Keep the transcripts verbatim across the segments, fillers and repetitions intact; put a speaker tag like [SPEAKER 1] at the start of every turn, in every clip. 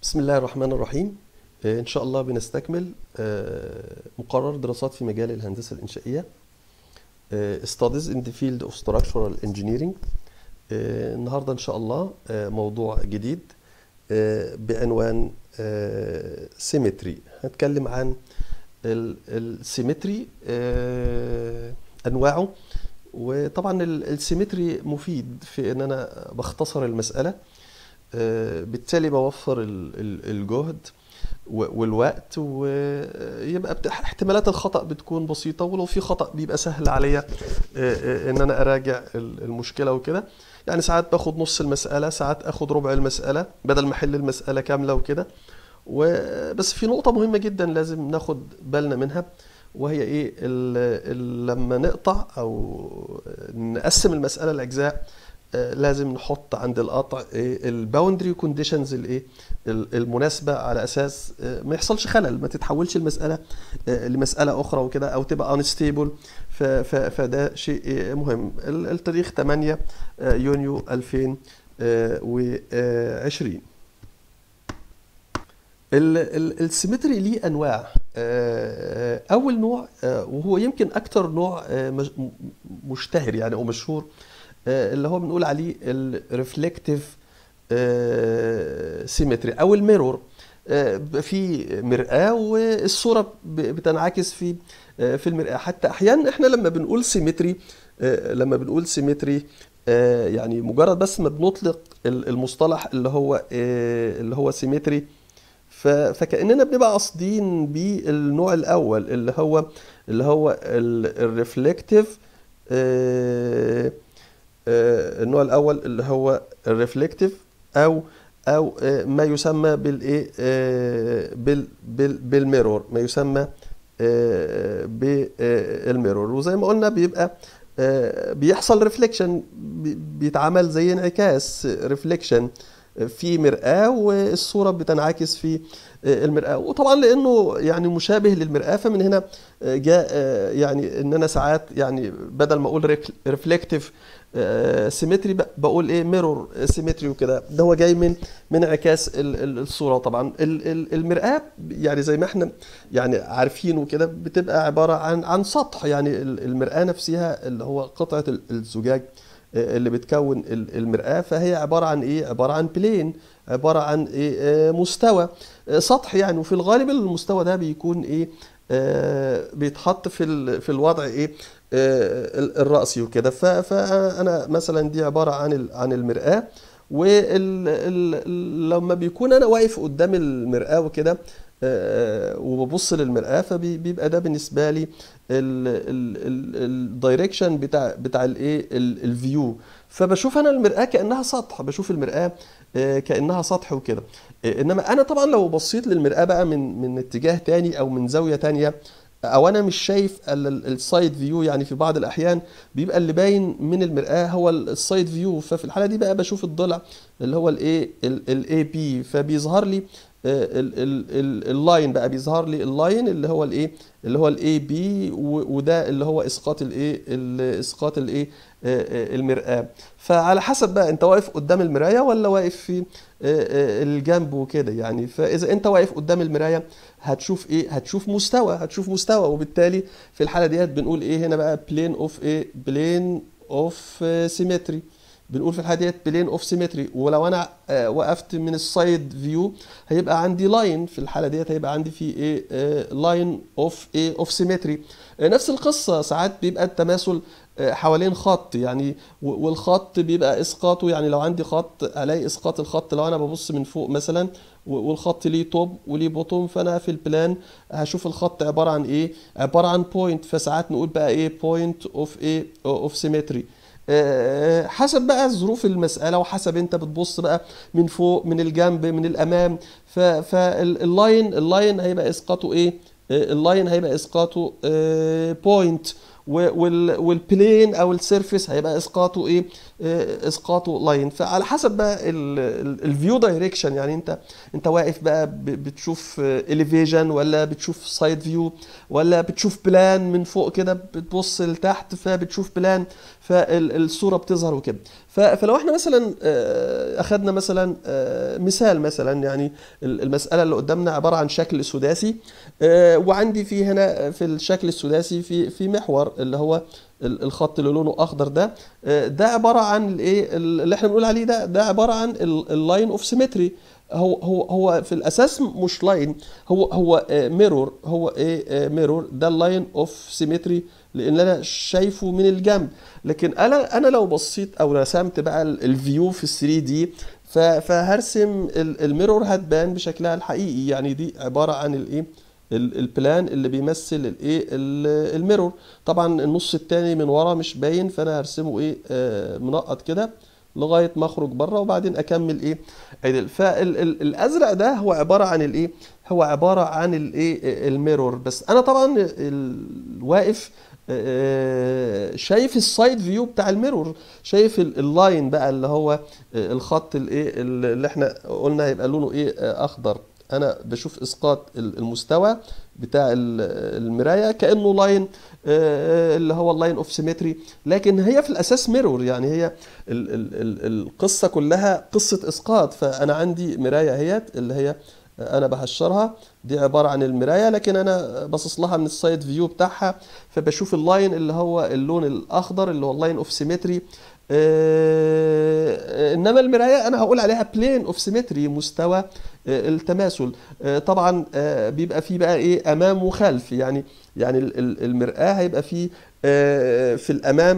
[SPEAKER 1] بسم الله الرحمن الرحيم. آه، إن شاء الله بنستكمل آه، مقرر دراسات في مجال الهندسة الإنشائية. آه، Studies in the field of structural engineering. آه، النهاردة إن شاء الله آه، موضوع جديد آه، بعنوان آه، Symmetry. هنتكلم عن السيمتري أنواعه، وطبعا السيمتري مفيد في إن أنا بختصر المسألة، آه، بالتالي بوفر ال- ال- الجهد و- والوقت، ويبقى بت- احتمالات الخطأ بتكون بسيطة، ولو في خطأ بيبقى سهل عليا آه، آه، ان انا اراجع ال- المشكلة وكده. يعني ساعات باخد نص المسألة، ساعات اخد ربع المسألة بدل ما احل المسألة كاملة وكده. وبس في نقطة مهمة جدا لازم ناخد بالنا منها، وهي ايه؟ ال- ال- لما نقطع او نقسم المسألة لأجزاء، آه، لازم نحط عند القطع الباوندري كونديشنز الايه ال- المناسبه، على اساس آه، ما يحصلش خلل، ما تتحولش المساله آه، لمساله اخرى وكده، او تبقى انستيبل. فده شيء آه، مهم. ال- التاريخ ثمانية آه، يونيو ألفين وعشرين. ال- ال- السيمتري ليه انواع. آه، اول نوع، آه، وهو يمكن اكتر نوع آه، مش- م- مشتهر يعني او مشهور، آه، اللي هو بنقول عليه الريفلكتيف سيمتري او الميرور. آه، بيبقى في مرآة والصورة ب- بتنعكس في آه، في المرآة. حتى احيانا احنا لما بنقول سيمتري، لما بنقول سيمتري يعني مجرد بس ما بنطلق ال- المصطلح اللي هو آه، اللي هو سيمتري، ف- فكأننا بنبقى قاصدين بالنوع الأول اللي هو اللي هو الريفلكتيف. النوع الأول اللي هو الريفلكتيف، أو أو آه، ما يسمى بالإيه، آه، بال بال بالميرور، ما يسمى آه، بالميرور. وزي ما قلنا بيبقى آه، بيحصل ريفليكشن، بيتعمل زي انعكاس ريفليكشن في مرآة، والصورة بتنعكس في آه، المرآة. وطبعا لأنه يعني مشابه للمرآة، فمن هنا آه، جاء آه، يعني إن أنا ساعات يعني بدل ما أقول ريفلكتيف سيمتري بقول ايه، ميرور سيمتري وكده. ده هو جاي من من انعكاس ال- ال- الصوره. طبعا ال- ال- المرآة يعني زي ما احنا يعني عارفين وكده بتبقى عباره عن عن سطح. يعني ال- المرآة نفسها اللي هو قطعه ال- الزجاج آه، اللي بتكون ال- المرآة، فهي عباره عن ايه؟ عباره عن بلين، عباره عن ايه؟ آه، مستوى، آه، سطح يعني. وفي الغالب المستوى ده بيكون ايه؟ آه، بيتحط في ال- في الوضع ايه؟ آه، ال- الرأسي وكده. ف- فأنا مثلا دي عبارة عن ال- عن المرآة. ولما بيكون أنا واقف قدام المرآة وكده آه، وببص للمرآة، فبيبقى ده بالنسبة لي الدايركشن بتاع بتاع الايه، الفيو. فبشوف انا المرآة كأنها سطح، بشوف المرآة آه، كأنها سطح وكده. آه، انما انا طبعا لو بصيت للمرآة بقى من من اتجاه تاني او من زاوية تانية، او انا مش شايف السايد فيو، يعني في بعض الاحيان بيبقى اللي باين من المرآة هو السايد فيو، ففي الحالة دي بقى بشوف الضلع اللي هو الايه، الاي بي، فبيظهر لي اللاين، بقى بيظهر لي اللاين اللي هو الايه، اللي هو الاي بي، وده اللي هو اسقاط الايه، ال- اسقاط الايه، آه، آه، المرآة. فعلى حسب بقى انت واقف قدام المراية ولا واقف في آه، آه، الجنب وكده يعني. فاذا انت واقف قدام المراية هتشوف ايه؟ هتشوف مستوى، هتشوف مستوى. وبالتالي في الحالة ديت بنقول ايه هنا بقى؟ بلين اوف ايه؟ بلين اوف سيمتري. بنقول في الحالة ديت بلين اوف سيمتري. ولو انا آه، وقفت من السايد فيو هيبقى عندي لاين. في الحالة ديت هيبقى عندي في ايه؟ لاين اوف ايه؟ اوف سيمتري. نفس القصة ساعات بيبقى التماثل آه، حوالين خط يعني، و- والخط بيبقى اسقاطه، يعني لو عندي خط الاقي اسقاط الخط لو انا ببص من فوق مثلا، و- والخط ليه توب وليه بوتوم، فانا في البلان هشوف الخط عباره عن ايه؟ عباره عن بوينت. فساعات نقول بقى ايه؟ بوينت اوف ايه؟ اوف سيمتري. حسب بقى ظروف المسألة، وحسب انت بتبص بقى من فوق، من الجنب، من الامام. فاللاين اللاين هيبقى اسقاطه ايه؟ آه، اللاين هيبقى اسقاطه بوينت. والبلين او السيرفيس هيبقى اسقاطه ايه، آه، اسقاطه لاين. فعلى حسب بقى الفيو دايركشن، يعني انت انت واقف بقى ب- بتشوف اليفيجن ولا بتشوف سايد فيو ولا بتشوف بلان من فوق كده بتبص لتحت فبتشوف بلان، فالصوره بتظهر وكده. ف- فلو احنا مثلا آه، اخدنا مثلا آه، مثال مثلا، يعني ال- المساله اللي قدامنا عباره عن شكل سداسي، آه، وعندي في هنا في الشكل السداسي في في محور اللي هو ال- الخط اللي لونه اخضر ده، آه، ده عباره عن الايه اللي احنا بنقول عليه ده ده عباره عن اللاين اوف سيمتري. هو هو هو في الاساس مش لاين، هو هو ميرور، هو ايه ميرور، ده اللاين اوف سيمتري لان انا شايفه من الجنب. لكن انا انا لو بصيت او رسمت بقى الفيو في ثري دي، ف- فهرسم ال- الميرور هتبان بشكلها الحقيقي. يعني دي عباره عن الايه ال- البلان اللي بيمثل الايه ال- الميرور. طبعا النص التاني من ورا مش باين، فانا هرسمه ايه آه، منقط كده لغايه ما اخرج بره وبعدين اكمل ايه عدل. فالازرق ده هو عباره عن الايه، هو عباره عن الايه الميرور. بس انا طبعا الواقف آه، شايف السايد فيو بتاع الميرور، شايف ال- اللاين بقى اللي هو آه، الخط الايه اللي احنا قلنا هيبقى لونه ايه آه، اخضر. انا بشوف اسقاط ال- المستوى بتاع ال- المرايه كانه لاين، آه، اللي هو اللاين اوف سيمتري. لكن هي في الاساس ميرور، يعني هي ال ال ال القصه كلها قصه اسقاط. فانا عندي مرايه اهيت اللي هي انا بهشرها، دي عباره عن المرايه، لكن انا باصص لها من السايد فيو بتاعها، فبشوف اللاين اللي هو اللون الاخضر اللي هو اللاين اوف سيمتري. آه، انما المرايه انا هقول عليها بلين اوف سيمتري، مستوى آه، التماثل. آه، طبعا آه، بيبقى فيه بقى ايه امام وخلف، يعني يعني ال- ال- المرآة هيبقى فيه آه، في الامام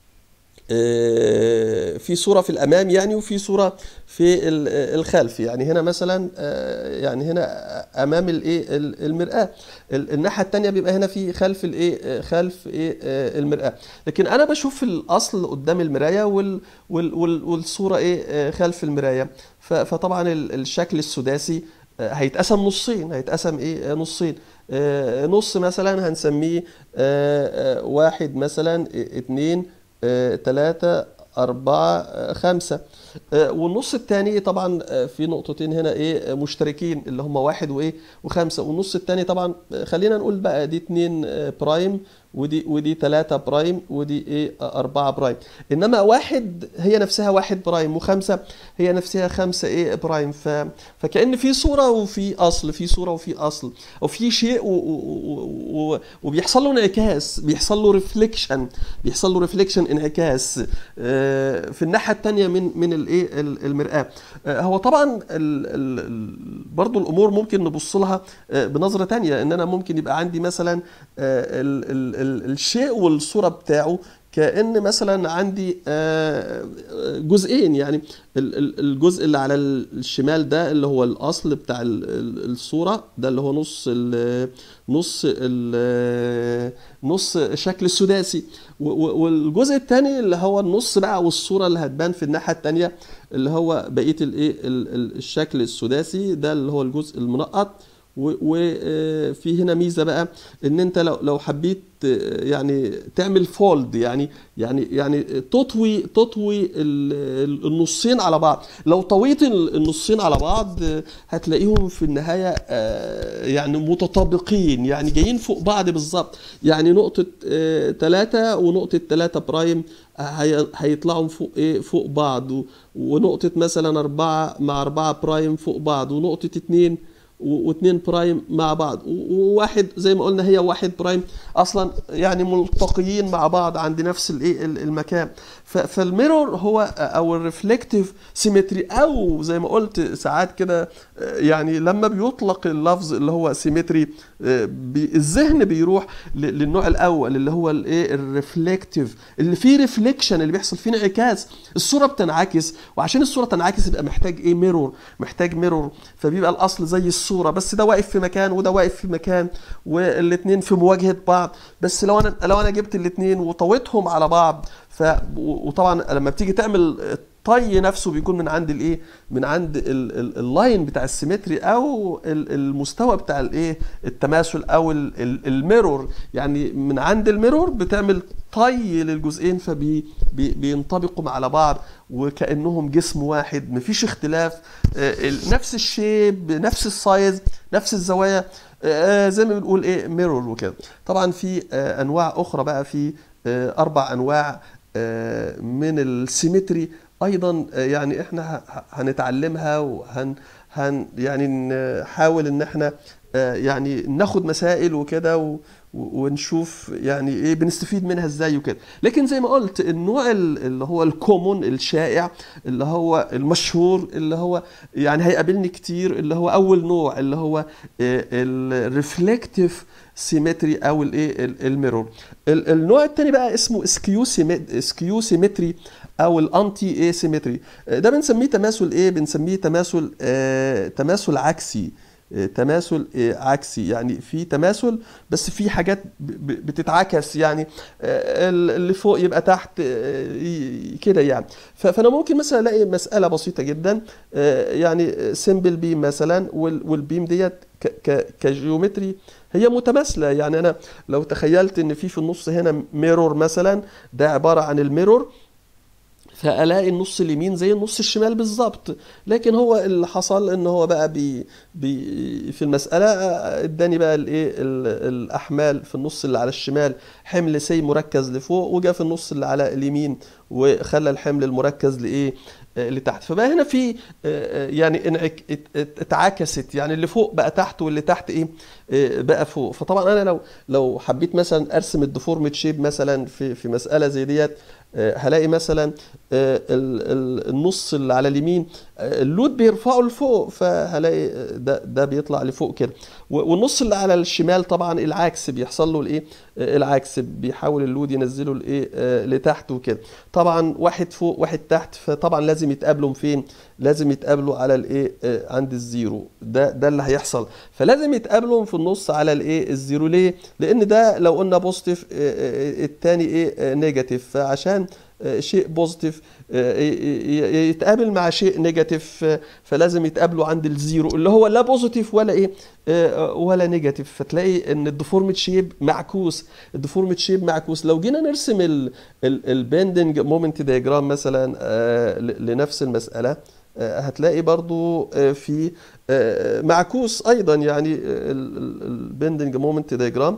[SPEAKER 1] آه، في صورة في الأمام يعني، وفي صورة في ال- الخلف. يعني هنا مثلا آه، يعني هنا أمام الإيه ال- المرآة، ال- الناحية التانية بيبقى هنا في خلف الإيه آه، خلف إيه آه، المرآة. لكن أنا بشوف الأصل قدام المراية وال وال وال والصورة إيه آه، خلف المراية. ف- فطبعا ال- الشكل السداسي آه، هيتقسم نصين، هيتقسم إيه آه، نصين. آه، نص مثلا هنسميه آه، آه، واحد مثلا آه، اتنين آه، تلاتة أربعة آه، خمسة. آه، والنص التاني طبعا آه، في نقطتين هنا ايه آه، مشتركين اللي هم واحد وايه وخمسة. والنص التاني طبعا آه، خلينا نقول بقى دي اتنين آه، برايم، ودي ودي تلاتة برايم، ودي ايه آه، أربعة برايم. انما واحد هي نفسها واحد برايم، وخمسة هي نفسها خمسة ايه برايم. ف فكأن في صورة وفي أصل، في صورة وفي أصل، أو في شيء و... و... و... وبيحصل له انعكاس، بيحصل له ريفليكشن، بيحصل له ريفليكشن انعكاس آه، في الناحيه الثانيه من من الايه ال- المرآه. آه، هو طبعا ال ال ال برضو الامور ممكن نبص لها آه، بنظره تانية، ان انا ممكن يبقى عندي مثلا آه، ال ال ال الشيء والصوره بتاعه كأن مثلا عندي آه، جزئين. يعني ال- ال- الجزء اللي على الشمال ده اللي هو الأصل بتاع ال- ال- الصورة، ده اللي هو نص ال نص ال نص شكل السداسي. و- و- والجزء الثاني اللي هو النص بقى والصورة اللي هتبان في الناحية الثانية اللي هو بقية الايه ال- ال- الشكل السداسي، ده اللي هو الجزء المنقط. وفي هنا ميزه بقى، ان انت لو لو حبيت آه، يعني تعمل فولد، يعني يعني يعني تطوي تطوي ال- ال- النصين على بعض. لو طويت ال- النصين على بعض آه، هتلاقيهم في النهايه آه، يعني متطابقين، يعني جايين فوق بعض بالظبط. يعني نقطه ثلاثة ونقطه ثلاثة برايم هي- هيطلعوا فوق ايه فوق بعض، و- ونقطه مثلا أربعة مع أربعة برايم فوق بعض، ونقطه اتنين و- واتنين برايم مع بعض، و- وواحد زي ما قلنا هي واحد برايم اصلا، يعني ملتقيين مع بعض عند نفس الايه ال- المكان. ف- فالميرور هو او الريفلكتيف سيمتري، او زي ما قلت ساعات كده آه، يعني لما بيطلق اللفظ اللي هو سيمتري الذهن بيروح ل- للنوع الاول اللي هو الايه الريفلكتيف، اللي فيه ريفليكشن، اللي بيحصل فيه انعكاس، الصوره بتنعكس. وعشان الصوره تنعكس يبقى محتاج ايه ميرور، محتاج ميرور. فبيبقى الاصل زي الصوره، بس ده واقف في مكان وده واقف في مكان، والاثنين في مواجهه بعض. بس لو انا لو انا جبت الاثنين وطويتهم على بعض، ف وطبعا لما بتيجي تعمل الطي نفسه بيكون من عند الايه، من عند ال- ال- اللاين بتاع السيمتري او ال- المستوى بتاع الايه التماثل او ال- ال- الميرور، يعني من عند الميرور بتعمل طي للجزئين فبينطبقوا على بعض وكأنهم جسم واحد، مفيش اختلاف، آه، ال- نفس الشيب نفس السايز نفس الزوايا، آه، زي ما بنقول ايه ميرور وكده. طبعا في آه، انواع اخرى بقى، في آه، اربع انواع آه، من السيمتري ايضا، آه، يعني احنا ه- هنتعلمها وهن هن يعني نحاول ان احنا آه، يعني ناخد مسائل وكده و- و- ونشوف يعني ايه بنستفيد منها ازاي وكده. لكن زي ما قلت النوع ال- اللي هو الكومون الشائع اللي هو المشهور اللي هو يعني هيقابلني كتير، اللي هو اول نوع اللي هو الريفلكتيف سيمتري او الايه ال- الميرور. ال- النوع الثاني بقى اسمه سكيو سكيو سيمتري او الانتي اي سيمتري. ده بنسميه تماثل ايه، بنسميه تماثل آه تماثل عكسي. آه، تماثل آه، عكسي، يعني في تماثل بس في حاجات ب- ب- بتتعكس، يعني آه، اللي فوق يبقى تحت، آه، ي- كده يعني. ف- فانا ممكن مثلا الاقي مساله بسيطه جدا، آه، يعني سيمبل بيم مثلا، وال- والبيم ديت ك- ك- كجيومتري هي متماثله. يعني انا لو تخيلت ان في في النص هنا ميرور مثلا، ده عباره عن الميرور، فالاقي النص اليمين زي النص الشمال بالظبط. لكن هو اللي حصل ان هو بقى بي بي في المساله اداني بقى الايه ال- الاحمال في النص اللي على الشمال حمل سي مركز لفوق، وجا في النص اللي على اليمين وخلى الحمل المركز لايه آه، لتحت. فبقى هنا في آه، آه، يعني انعك ات- ات- اتعكست، يعني اللي فوق بقى تحت واللي تحت ايه آه، بقى فوق. فطبعا انا لو لو حبيت مثلا ارسم الديفورميت شيب مثلا في في مساله زي ديت، آه، هلاقي مثلا آه، ال- ال- النص اللي على اليمين آه، اللود بيرفعه لفوق، فهلاقي آه، ده ده بيطلع لفوق كده. و- والنص اللي على الشمال طبعا العكس بيحصل له الايه آه، العكس، بيحاول اللود ينزله لايه آه، لتحت وكده. طبعا واحد فوق واحد تحت، فطبعا لازم يتقابلوا فين، لازم يتقابلوا على الايه آه، عند الزيرو. ده ده اللي هيحصل، فلازم يتقابلوا في النص على الايه الزيرو. ليه؟ لان ده لو قلنا بوزيتيف التاني ايه آه، نيجاتيف، فعشان آه، شيء بوزيتيف آه، ي- ي- يتقابل مع شيء نيجاتيف، آه، فلازم يتقابلوا عند الزيرو اللي هو لا بوزيتيف ولا ايه آه، ولا نيجاتيف. فتلاقي ان الديفورميت شيب معكوس، الديفورميت شيب معكوس. لو جينا نرسم البندنج مومنت دياجرام مثلا آه، ل- لنفس المسألة، آه، هتلاقي برضو آه، في آه، معكوس ايضا، يعني البندنج مومنت دياجرام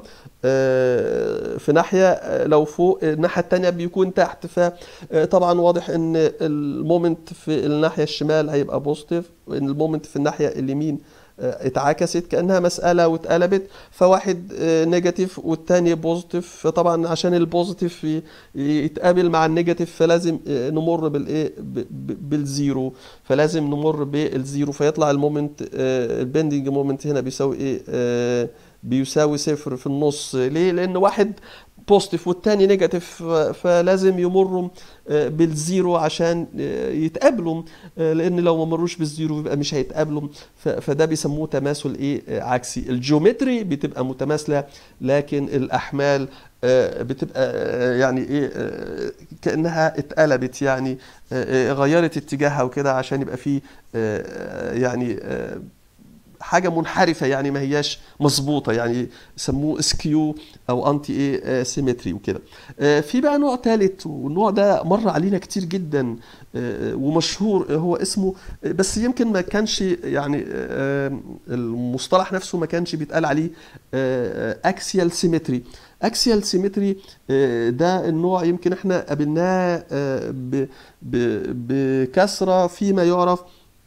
[SPEAKER 1] في ناحية آه، لو فوق الناحية التانية بيكون تحت. فطبعا واضح ان المومنت في الناحية الشمال هيبقى بوزيتيف، وان المومنت في الناحية اليمين آه، اتعكست كأنها مسألة واتقلبت، فواحد آه، نيجاتيف والتاني بوزيتيف. فطبعا عشان البوزيتيف ي- يتقابل مع النيجاتيف فلازم آه، نمر بالايه ب- ب- بالزيرو، فلازم نمر بالزيرو، فيطلع المومنت آه، البندنج مومنت هنا بيساوي ايه آه، بيساوي صفر في النص. ليه؟ لان واحد بوزيتيف والتاني نيجاتيف، فلازم يمروا آه، بالزيرو عشان آه، يتقابلوا، آه، لان لو ما مروش بالزيرو يبقى مش هيتقابلوا. ف- فده بيسموه تماثل ايه آه، عكسي. الجيومتري بتبقى متماثله، لكن الاحمال آه، بتبقى آه، يعني ايه آه، كانها اتقلبت، يعني آه، آه، غيرت اتجاهها وكده عشان يبقى فيه آه، يعني آه، حاجه منحرفه، يعني ما هياش مظبوطه، يعني يسموه سكيو او انتي ايه سيمتري وكده. آه، في بقى نوع ثالث، والنوع ده مر علينا كتير جدا آه، ومشهور، آه، هو اسمه آه، بس يمكن ما كانش يعني آه، المصطلح نفسه ما كانش بيتقال عليه اكسيال سيمتري. اكسيال سيمتري ده النوع يمكن احنا قابلناه آه، ب- ب- بكثره فيما يعرف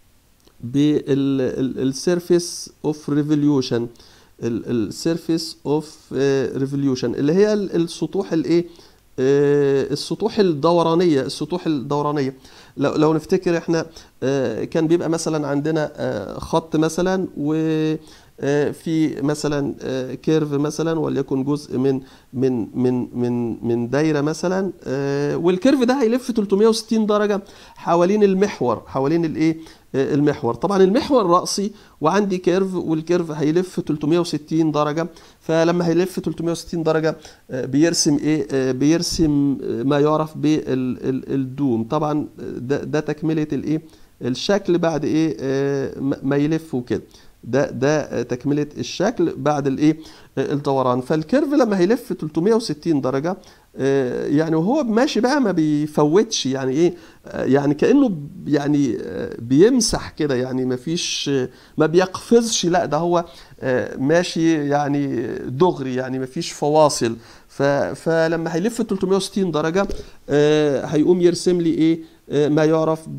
[SPEAKER 1] بالسيرفيس اوف ريفوليوشن. السيرفيس اوف ريفوليوشن اللي هي ال- السطوح الايه آه، السطوح الدورانيه، السطوح الدورانيه. لو لو نفتكر احنا آه، كان بيبقى مثلا عندنا آه، خط مثلا، و آه، في مثلا آه، كيرف مثلا، وليكن جزء من من من من من دايره مثلا، آه، والكيرف ده هيلف ثلاثمائة وستين درجه حوالين المحور، حوالين الايه آه، المحور. طبعا المحور رأسي وعندي كيرف، والكيرف هيلف ثلاثمائة وستين درجه. فلما هيلف ثلاثمائة وستين درجه آه، بيرسم ايه آه، بيرسم آه، ما يعرف بالدوم. طبعا ده, ده تكمله الايه الشكل بعد ايه آه ما يلف وكده. ده ده تكمله الشكل بعد الايه الدوران. فالكيرف لما هيلف ثلاثمائة وستين درجه يعني وهو ماشي بقى ما بيفوتش، يعني ايه يعني كانه يعني بيمسح كده، يعني ما فيش ما بيقفزش، لا ده هو ماشي يعني دغري، يعني ما فيش فواصل. فلما هيلف ثلاثمائة وستين درجه هيقوم يرسم لي ايه ما يعرف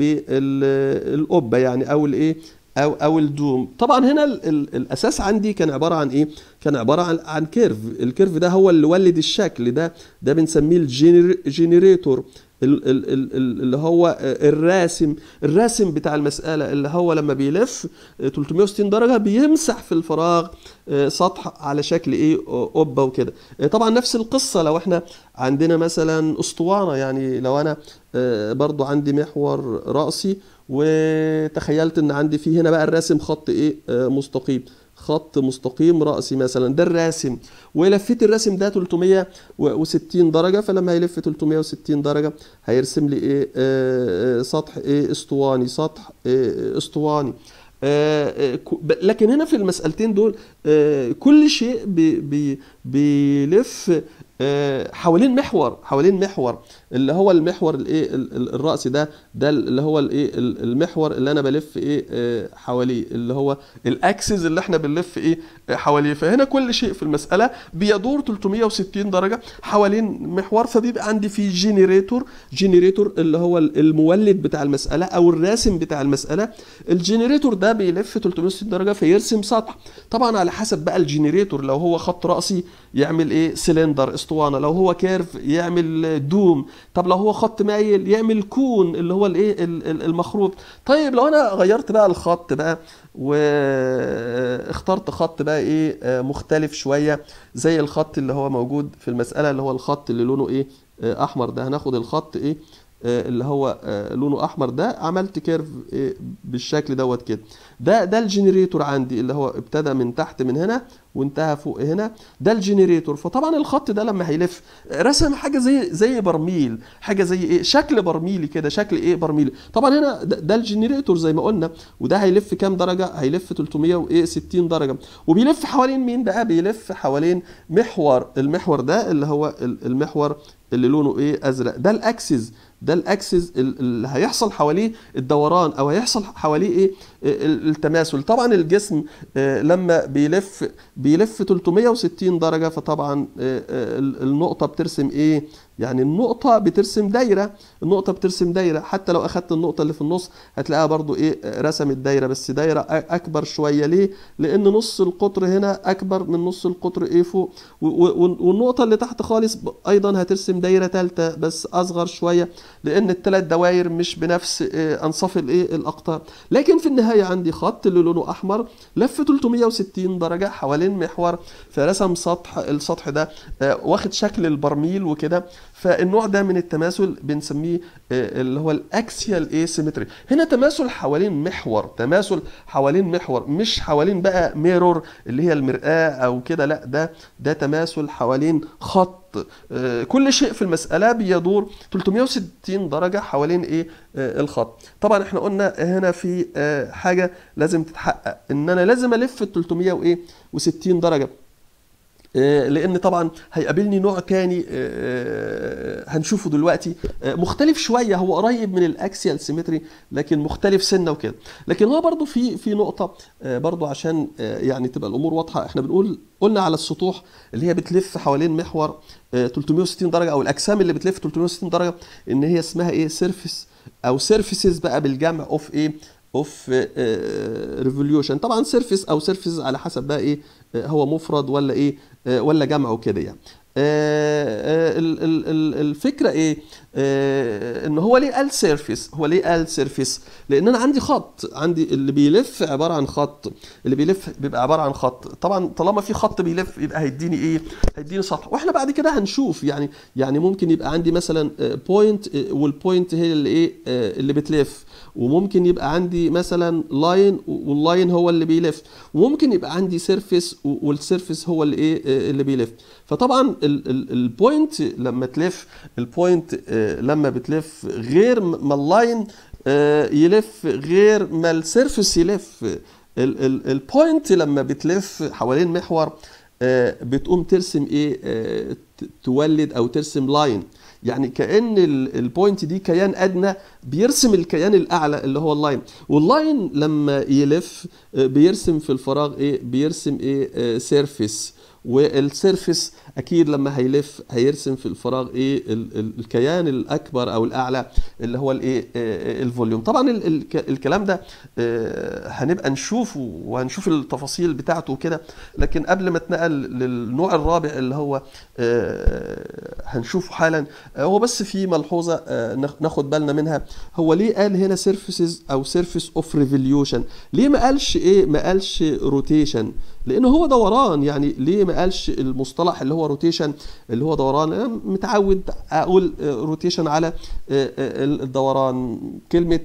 [SPEAKER 1] بالقبه يعني او الايه او او الدوم. طبعا هنا ال ال الاساس عندي كان عباره عن ايه كان عباره عن عن كيرف. الكيرف ده هو اللي ولد الشكل ده ده بنسميه الجينيريتور اللي هو الراسم الراسم بتاع المساله، اللي هو لما بيلف ثلاثمائة وستين درجه بيمسح في الفراغ سطح على شكل ايه قبه وكده. طبعا نفس القصه لو احنا عندنا مثلا اسطوانه، يعني لو انا برضو عندي محور رأسي وتخيلت ان عندي فيه هنا بقى الراسم خط ايه مستقيم، خط مستقيم رأسي مثلا، ده الراسم، ولفيت الراسم ده ثلاثمائة وستين درجة، فلما هيلف ثلاثمائة وستين درجة هيرسم لي ايه آه سطح ايه اسطواني، سطح إيه اسطواني. آه لكن هنا في المسألتين دول آه كل شيء بي بي بيلف حوالين محور حوالين محور اللي هو المحور الايه الرأسي ده ده اللي هو الايه المحور اللي انا بلف ايه حواليه، اللي هو الاكسس اللي احنا بنلف ايه حواليه. فهنا كل شيء في المسألة بيدور ثلاثمائة وستين درجة حوالين محور، فبيبقى عندي فيه جينيريتور جينيريتور اللي هو المولد بتاع المسألة او الراسم بتاع المسألة. الجينيريتور ده بيلف ثلاثمائة وستين درجة فيرسم سطح، طبعا على حسب بقى الجينيريتور، لو هو خط رأسي يعمل ايه سلندر اسطوانه، لو هو كيرف يعمل دوم، طب لو هو خط مايل يعمل كون اللي هو الايه المخروط. طيب لو انا غيرت بقى الخط بقى واخترت خط بقى ايه مختلف شويه زي الخط اللي هو موجود في المساله، اللي هو الخط اللي لونه ايه احمر ده، هناخد الخط ايه اللي هو لونه احمر ده، عملت كيرف بالشكل دوت كده. ده ده الجنريتور عندي اللي هو ابتدى من تحت من هنا وانتهى فوق هنا، ده الجنريتور. فطبعا الخط ده لما هيلف رسم حاجه زي زي برميل، حاجه زي ايه شكل برميلي كده، شكل ايه برميلي. طبعا هنا ده, ده الجنريتور زي ما قلنا، وده هيلف كام درجه؟ هيلف ثلاثمائة وستين درجه، وبيلف حوالين مين بقى؟ بيلف حوالين محور، المحور ده اللي هو المحور اللي لونه ايه ازرق، ده الاكسس ده الاكسس اللي هيحصل حواليه الدوران او هيحصل حواليه ايه التماثل. طبعا الجسم لما بيلف بيلف ثلاثمائة وستين درجه، فطبعا النقطه بترسم ايه يعني النقطة بترسم دايرة، النقطة بترسم دايرة، حتى لو أخدت النقطة اللي في النص هتلاقيها برضو إيه رسمت دايرة، بس دايرة أكبر شوية. ليه؟ لأن نص القطر هنا أكبر من نص القطر إيه فوق، والنقطة اللي تحت خالص أيضا هترسم دايرة تالتة بس أصغر شوية، لأن الثلاث دوائر مش بنفس إيه أنصاف الإيه الأقطار. لكن في النهاية عندي خط اللي لونه أحمر لف ثلاثمائة وستين درجة حوالين محور، فرسم سطح، السطح ده واخد شكل البرميل وكده. فالنوع ده من التماثل بنسميه اللي هو الاكسيال ايسيمتري. هنا تماثل حوالين محور، تماثل حوالين محور، مش حوالين بقى ميرور اللي هي المرآة او كده، لا ده ده تماثل حوالين خط. كل شيء في المسألة بيدور ثلاثمائة وستين درجة حوالين ايه الخط. طبعا احنا قلنا هنا في حاجة لازم تتحقق، ان انا لازم الف ثلاثمائة وستين درجة، لان طبعا هيقابلني نوع تاني هنشوفه دلوقتي مختلف شويه، هو قريب من الاكسيال سيمتري لكن مختلف سنه وكده. لكن هو برضو في في نقطه برضو عشان يعني تبقى الامور واضحه، احنا بنقول قلنا على السطوح اللي هي بتلف حوالين محور ثلاثمائة وستين درجه، او الاجسام اللي بتلف ثلاثمائة وستين درجه، ان هي اسمها ايه سيرفيس او سيرفيسز بقى بالجمع اوف ايه اوف ريفوليوشن. طبعا سيرفيس او سيرفيس على حسب بقى ايه هو مفرد ولا ايه ولا جمع وكده يعني. الفكره ايه ان هو ليه قال سيرفيس، هو ليه قال سيرفيس؟ لان انا عندي خط، عندي اللي بيلف عباره عن خط، اللي بيلف بيبقى عباره عن خط. طبعا طالما في خط بيلف يبقى هيديني ايه هيديني سطح، واحنا بعد كده هنشوف يعني يعني ممكن يبقى عندي مثلا بوينت، والبوينت هي اللي ايه اللي بتلف، وممكن يبقى عندي مثلا لاين واللاين هو اللي بيلف، وممكن يبقى عندي سيرفيس والسيرفيس هو اللي ايه اللي بيلف. فطبعا البوينت لما تلف، البوينت لما بتلف غير ما اللاين يلف، غير ما السيرفس يلف. البوينت لما بتلف حوالين محور بتقوم ترسم ايه، تولد او ترسم لاين. يعني كأن البوينت دي كيان أدنى بيرسم الكيان الأعلى اللي هو اللاين، واللاين لما يلف بيرسم في الفراغ إيه، بيرسم إيه، سيرفيس. والسيرفيس اكيد لما هيلف هيرسم في الفراغ ايه، الكيان الاكبر او الاعلى اللي هو الايه، الفوليوم. طبعا الكلام ده هنبقى نشوفه وهنشوف التفاصيل بتاعته وكده، لكن قبل ما اتنقل للنوع الرابع اللي هو هنشوفه حالا، هو بس في ملحوظه ناخد بالنا منها. هو ليه قال هنا سيرفيسز او سيرفيس اوف ريفوليوشن؟ ليه ما قالش ايه، ما قالش روتيشن؟ لانه هو دوران. يعني ليه ما قالش المصطلح اللي هو روتيشن اللي هو دوران؟ انا متعود اقول روتيشن على الدوران. كلمه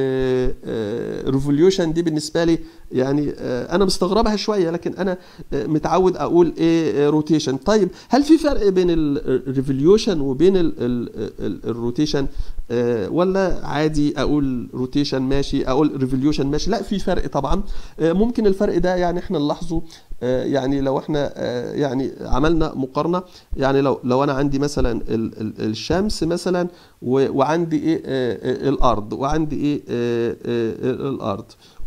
[SPEAKER 1] ريفوليوشن دي بالنسبه لي يعني انا مستغربها شويه، لكن انا متعود اقول ايه، روتيشن. طيب هل في فرق بين الريفوليوشن وبين الروتيشن، ولا عادي اقول روتيشن ماشي اقول ريفوليوشن ماشي؟ لا، في فرق طبعا. ممكن الفرق ده يعني احنا نلاحظه يعني لو احنا يعني عملنا مقارنه. يعني لو لو انا عندي مثلا الشمس مثلا وعندي ايه، الارض، وعندي ايه، الارض،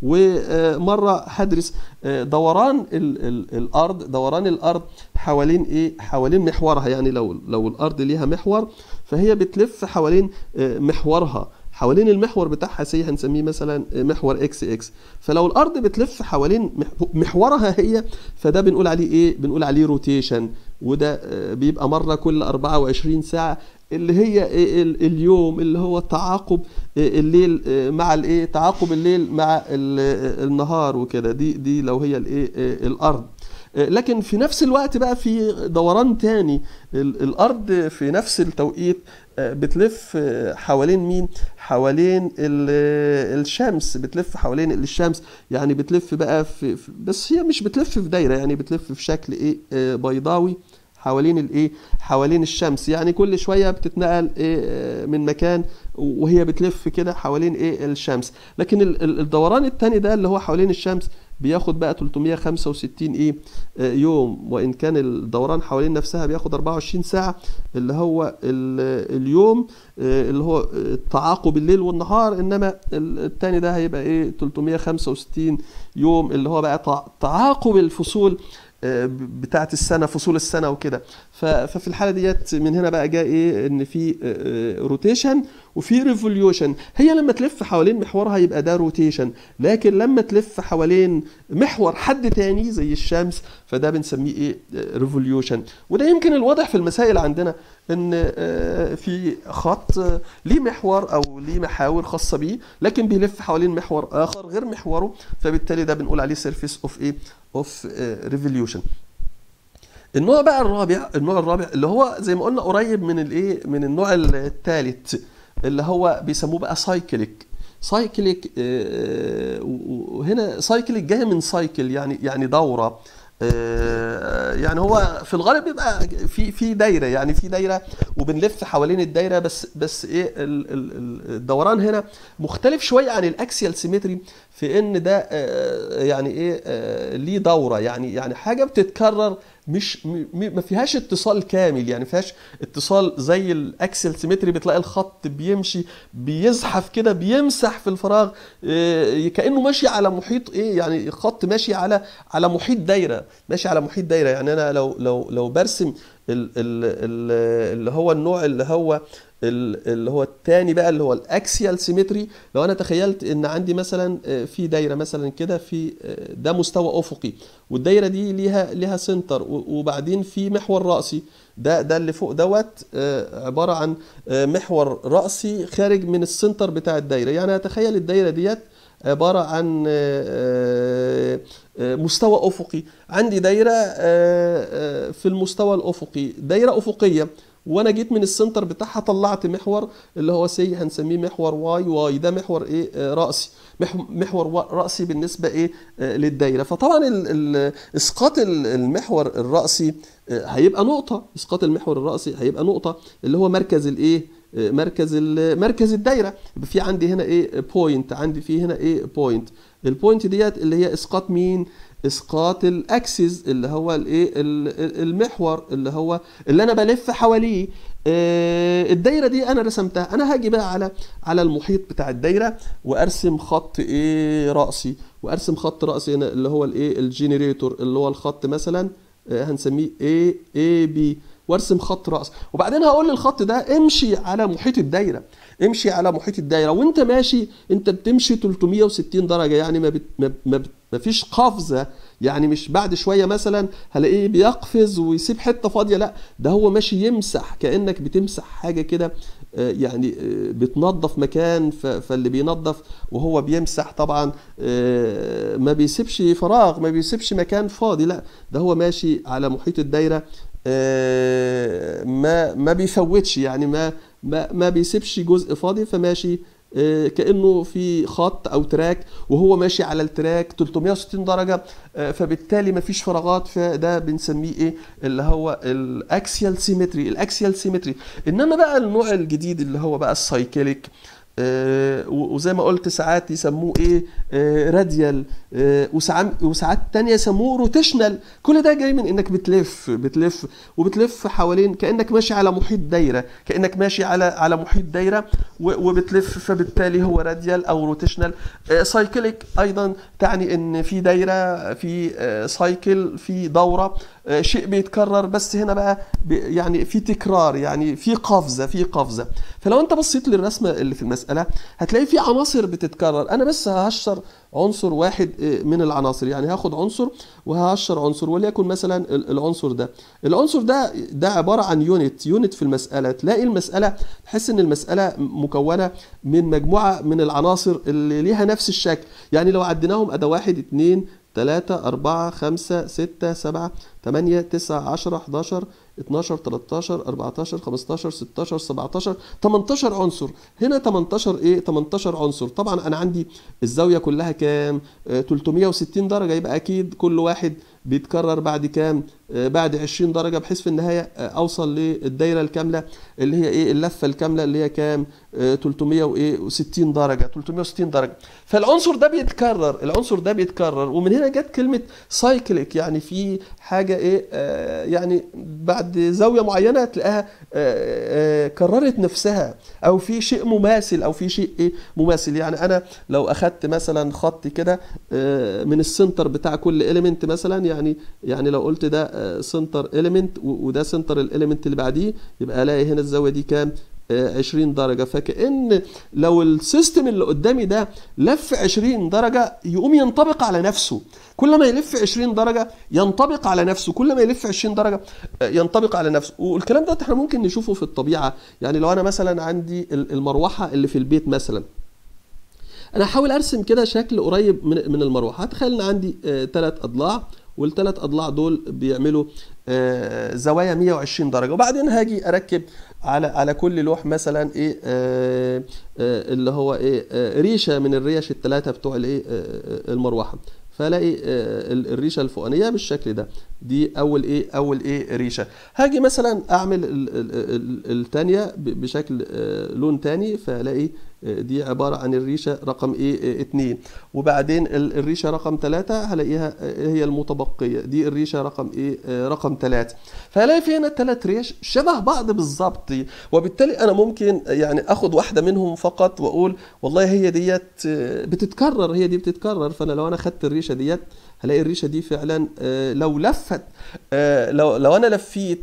[SPEAKER 1] ومره هدرس دوران الارض دوران الارض حوالين ايه، حوالين محورها. يعني لو لو الارض ليها محور فهي بتلف حوالين محورها، حوالين المحور بتاعها سي هنسميه مثلا محور اكس اكس. فلو الارض بتلف حوالين محورها هي، فده بنقول عليه ايه، بنقول عليه روتيشن. وده بيبقى مره كل أربعة وعشرين ساعه، اللي هي اليوم، اللي هو تعاقب الليل مع الايه، تعاقب الليل مع النهار وكده. دي دي لو هي الايه، الارض. لكن في نفس الوقت بقى في دوران تاني، الارض في نفس التوقيت بتلف حوالين مين، حوالين الشمس، بتلف حوالين الشمس. يعني بتلف بقى في، بس هي مش بتلف في دايره، يعني بتلف في شكل ايه، بيضاوي حوالين الايه، حوالين الشمس. يعني كل شويه بتتنقل ايه من مكان وهي بتلف كده حوالين ايه، الشمس. لكن الدوران الثاني ده اللي هو حوالين الشمس بياخد بقى ثلاثمائة وخمسة وستين ايه، يوم. وان كان الدوران حوالين نفسها بياخد أربعة وعشرين ساعه، اللي هو اليوم اللي هو تعاقب الليل والنهار. انما الثاني ده هيبقى ايه، ثلاثمائة وخمسة وستين يوم، اللي هو بقى تعاقب الفصول بتاعت السنه، فصول السنه وكده. ففي الحاله ديت من هنا بقى جاء ايه، ان في روتيشن وفي ريفوليوشن. هي لما تلف حوالين محورها يبقى ده روتيشن، لكن لما تلف حوالين محور حد تاني زي الشمس فده بنسميه ايه، ريفوليوشن. وده يمكن الواضح في المسائل عندنا، ان في خط ليه محور او ليه محاور خاصه بيه، لكن بيلف حوالين محور اخر غير محوره، فبالتالي ده بنقول عليه سيرفيس اوف ايه، اوف ريفوليوشن. النوع بقى الرابع، النوع الرابع اللي هو زي ما قلنا قريب من الايه، من النوع الثالث، اللي هو بيسموه بقى سايكليك. سايكليك وهنا سايكليك جايه من سايكل، يعني يعني دوره. يعني هو في الغالب بيبقى في في دايره، يعني في دايره وبنلف حوالين الدايره، بس بس ايه، الدوران هنا مختلف شويه عن الاكسيال سيمتري في ان ده يعني ايه، ليه دوره. يعني يعني حاجه بتتكرر، مش ما فيهاش اتصال كامل، يعني ما فيهاش اتصال زي الاكسل سيمتري. بتلاقي الخط بيمشي بيزحف كده، بيمسح في الفراغ كانه ماشي على محيط ايه، يعني الخط ماشي على على محيط دايره، ماشي على محيط دايره. يعني انا لو لو لو برسم اللي هو النوع اللي هو اللي هو الثاني بقى، اللي هو الاكسيال سيمتري. لو انا تخيلت ان عندي مثلا في دايره مثلا كده، في ده مستوى افقي، والدايره دي ليها ليها سنتر، وبعدين في محور راسي. ده ده اللي فوق دوت عباره عن محور راسي خارج من السنتر بتاع الدايره. يعني اتخيل الدايره ديت عباره عن مستوى افقي. عندي دايره في المستوى الافقي، دايره افقيه، وانا جيت من السنتر بتاعها طلعت محور اللي هو سي هنسميه محور واي واي. ده محور ايه، راسي، محور راسي بالنسبه ايه، للدايره. فطبعا اسقاط المحور الراسي هيبقى نقطه، اسقاط المحور الراسي هيبقى نقطه اللي هو مركز الايه، مركز مركز الدايره. يبقى في عندي هنا ايه بوينت، عندي في هنا ايه بوينت. البوينت ديت اللي هي اسقاط مين؟ اسقاط الاكسس اللي هو الايه المحور اللي هو اللي انا بلف حواليه. الدايره دي انا رسمتها. انا هاجي بقى على على المحيط بتاع الدايره وارسم خط ايه راسي، وارسم خط راسي هنا اللي هو الايه الجنريتور اللي هو الخط مثلا هنسميه ايه اي بي، وارسم خط راس. وبعدين هقول للخط ده امشي على محيط الدايره، امشي على محيط الدايره. وانت ماشي انت بتمشي ثلاثمية وستين درجه، يعني ما, بت... ما, ما, ما فيش قفزه، يعني مش بعد شويه مثلا هلاقيه بيقفز ويسيب حته فاضيه، لا ده هو ماشي يمسح، كانك بتمسح حاجه كده، يعني بتنظف مكان. فاللي بينظف وهو بيمسح طبعا ما بيسيبش فراغ، ما بيسيبش مكان فاضي، لا ده هو ماشي على محيط الدايره، ما ما بيفوتش، يعني ما ما ما بيسيبش جزء فاضي، فماشي كأنه في خط أو تراك وهو ماشي على التراك ثلاثمية وستين درجة، فبالتالي ما فيش فراغات. فده بنسميه ايه اللي هو الاكسيال سيمتري، الاكسيال سيمتري. انما بقى النوع الجديد اللي هو بقى السايكليك، آه وزي ما قلت ساعات يسموه ايه آه راديال، آه وساعات وساعات تانية يسموه روتيشنال. كل ده جاي من انك بتلف بتلف وبتلف حوالين، كانك ماشي على محيط دايره، كانك ماشي على على محيط دايره وبتلف، فبالتالي هو راديال او روتيشنال. آه سايكليك ايضا تعني ان في دايره، في آه سايكل، في دوره، آه شيء بيتكرر، بس هنا بقى يعني في تكرار، يعني في قفزه في قفزه. فلو انت بصيت للرسمه اللي في المساله هتلاقي في عناصر بتتكرر. انا بس ههشر عنصر واحد من العناصر، يعني هاخد عنصر وههشر عنصر، وليكن مثلا العنصر ده. العنصر ده ده عباره عن يونت يونت في المساله. تلاقي المساله تحس ان المساله مكونه من مجموعه من العناصر اللي ليها نفس الشكل. يعني لو عديناهم اداه واحد اتنين تلاتة أربعة خمسة ستة سبعة تمانية تسعة عشرة حداشر اتناشر تلتاشر اربعتاشر خمستاشر ستاشر سبعتاشر تمنتاشر عنصر. هنا تمنتاشر ايه تمنتاشر عنصر. طبعا انا عندي الزاويه كلها كام؟ آه ثلاثمية وستين درجه، يبقى اكيد كل واحد بيتكرر بعد كام؟ آه بعد عشرين درجه، بحيث في النهايه آه اوصل للدايره الكامله اللي هي ايه اللفه الكامله اللي هي كام؟ آه ثلاثمية وستين درجه ثلاثمية وستين درجه. فالعنصر ده بيتكرر، العنصر ده بيتكرر. ومن هنا جت كلمه سايكليك، يعني في حاجه ايه آه يعني بعد زاويه معينه تلاقيها كررت نفسها، او في شيء مماثل، او في شيء ايه مماثل. يعني انا لو اخدت مثلا خط كده من السنتر بتاع كل اليمنت مثلا، يعني يعني لو قلت ده سنتر اليمنت وده سنتر الاليمنت اللي بعديه، يبقى الاقي هنا الزاويه دي كام؟ عشرين درجة. فكأن لو السيستم اللي قدامي ده لف عشرين درجة يقوم ينطبق على نفسه. كل ما يلف عشرين درجة ينطبق على نفسه، كل ما يلف عشرين درجة ينطبق على نفسه. والكلام ده احنا ممكن نشوفه في الطبيعة. يعني لو انا مثلا عندي المروحة اللي في البيت مثلا، انا هحاول ارسم كده شكل قريب من من المروحة. تخيل ان عندي ثلاث اضلاع، والثلاث اضلاع دول بيعملوا زوايا مية وعشرين درجة، وبعدين هاجي اركب على على كل لوح مثلا ايه آه آه اللي هو ايه آه ريشه من الريش الثلاثه بتوع الايه آه المروحه. فالاقي آه الريشه الفوقانيه بالشكل ده، دي اول ايه اول ايه ريشه. هاجي مثلا اعمل الثانيه بشكل آه لون ثاني، فالاقي دي عبارة عن الريشة رقم ايه اتنين، وبعدين الريشة رقم تلاتة هلاقيها هي المتبقية، دي الريشة رقم ايه رقم تلاتة. فهلاقي في هنا تلات ريش شبه بعض بالظبط، وبالتالي انا ممكن يعني اخد واحدة منهم فقط واقول والله هي ديت بتتكرر، هي دي بتتكرر. فانا لو انا خدت الريشة ديت هلاقي الريشة دي فعلا لو لفت، لو لو انا لفيت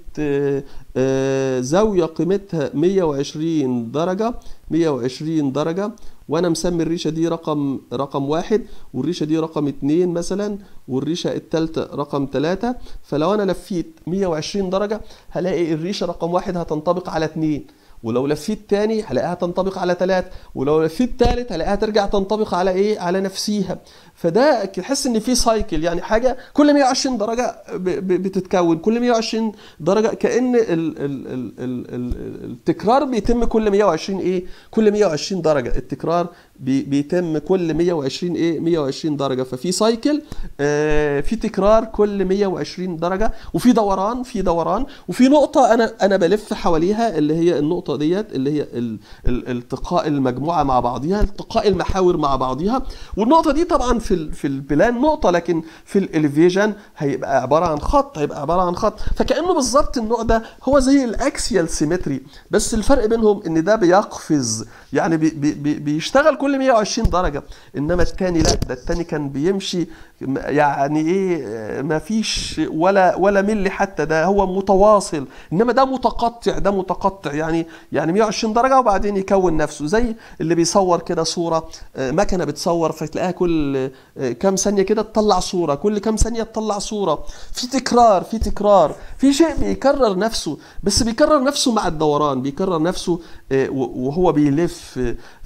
[SPEAKER 1] زاوية قيمتها مية وعشرين درجة مية وعشرين درجة، وانا مسمي الريشة دي رقم رقم واحد، والريشة دي رقم اتنين مثلا، والريشة التالتة رقم تلاتة. فلو انا لفيت مية وعشرين درجة هلاقي الريشة رقم واحد هتنطبق على اتنين، ولو لفيت تاني هلاقيها تنطبق على تلاتة، ولو لفيت تالت هلاقيها ترجع تنطبق على ايه على نفسيها. فده تحس ان في سايكل، يعني حاجه كل مية وعشرين درجه بتتكون، كل مية وعشرين درجه، كأن ال ال ال ال ال التكرار بيتم كل مية وعشرين ايه كل مية وعشرين درجه. التكرار بي بيتم كل مية وعشرين ايه مية وعشرين درجه. ففي سايكل آه في تكرار كل مية وعشرين درجه، وفي دوران في دوران وفي نقطه انا انا بلف حواليها، اللي هي النقطه ديت اللي هي ال ال التقاء المجموعه مع بعضها، التقاء المحاور مع بعضها. والنقطه دي طبعا في ال في البلان نقطه، لكن في الاليفيجن هيبقى عباره عن خط، هيبقى عباره عن خط. فكانه بالظبط النوع ده هو زي الاكسيال سيمتري، بس الفرق بينهم ان ده بيقفز، يعني بي بي بيشتغل كل مية وعشرين درجه، انما الثاني لا، ده الثاني كان بيمشي يعني ايه ما فيش ولا ولا ملي حتى، ده هو متواصل، انما ده متقطع، ده متقطع يعني يعني مية وعشرين درجه وبعدين يكون نفسه، زي اللي بيصور كده صوره، مكنه بتصور فتلاقيها كل كام ثانيه كده تطلع صوره، كل كام ثانيه تطلع صوره، في تكرار في تكرار في شيء بيكرر نفسه، بس بيكرر نفسه مع الدوران، بيكرر نفسه وهو بيلف.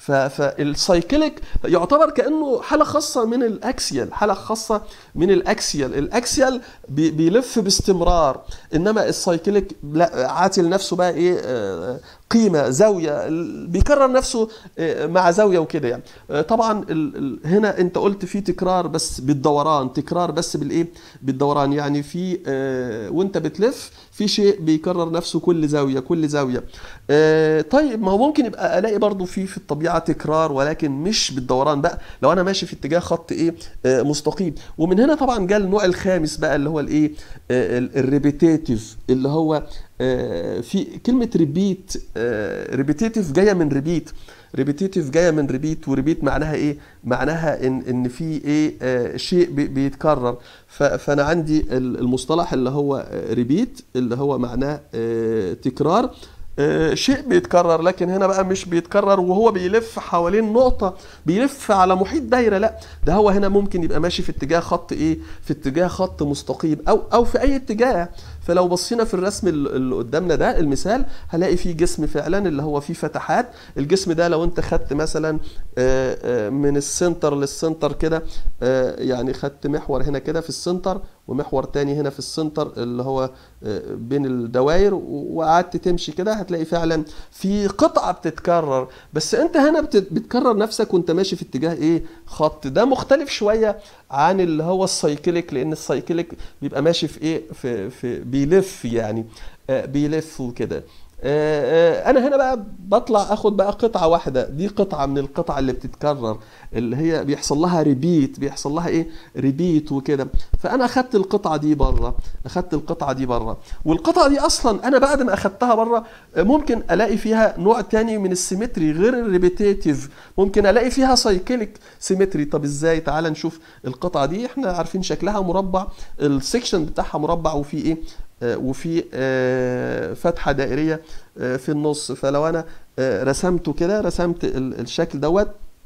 [SPEAKER 1] فالسايكليك يعتبر كانه حاله خاصه من الاكسيال، حاله خاصه من الاكسيال. الاكسيال بي بيلف باستمرار، انما السايكليك لا، عاتل نفسه بقى ايه قيمه زاويه، بيكرر نفسه مع زاويه وكده يعني. طبعا هنا انت قلت في تكرار بس بالدوران، تكرار بس بالايه بالدوران، يعني في وانت بتلف في شيء بيكرر نفسه كل زاويه كل زاويه. طيب ما هو ممكن يبقى الاقي برضو في في الطبيعه تكرار ولكن مش بالدوران بقى، لو انا ماشي في اتجاه خط ايه مستقيم. ومن هنا طبعا جاء النوع الخامس بقى اللي هو الايه الريبيتيتيف، اللي هو في كلمه ريبيت، ريبيتيتيف جايه من ريبيت، ريبيتيتيف جايه من ريبيت، وريبيت معناها ايه؟ معناها ان ان في ايه آه شيء بي بيتكرر. فانا عندي المصطلح اللي هو ريبيت اللي هو معناه آه تكرار، آه شيء بيتكرر، لكن هنا بقى مش بيتكرر وهو بيلف حوالين نقطه، بيلف على محيط دايره، لا ده هو هنا ممكن يبقى ماشي في اتجاه خط ايه في اتجاه خط مستقيم او او في اي اتجاه. فلو بصينا في الرسم اللي قدامنا ده المثال هلاقي فيه جسم فعلا اللي هو فيه فتحات. الجسم ده لو انت خدت مثلا من السنتر للسنتر كده، يعني خدت محور هنا كده في السنتر ومحور تاني هنا في السنتر اللي هو بين الدوائر، وقعدت تمشي كده هتلاقي فعلا في قطعة بتتكرر، بس انت هنا بتكرر نفسك وانت ماشي في اتجاه ايه خط. ده مختلف شوية عن اللي هو السايكليك، لان السايكليك بيبقى ماشي في ايه في, في بيلف يعني آه بيلف وكده. آه انا هنا بقى بطلع اخد بقى قطعه واحده، دي قطعه من القطع اللي بتتكرر اللي هي بيحصل لها ريبيت، بيحصل لها ايه ريبيت وكده. فانا اخدت القطعه دي بره، اخدت القطعه دي بره، والقطعه دي اصلا انا بعد ما اخدتها بره ممكن الاقي فيها نوع تاني من السيمتري غير الريبيتيتيف، ممكن الاقي فيها سايكليك سيمتري. طب ازاي؟ تعال نشوف القطعه دي. احنا عارفين شكلها مربع، السكشن بتاعها مربع وفي ايه وفي فتحة دائرية في النص. فلو انا رسمته كده، رسمت الشكل دوت،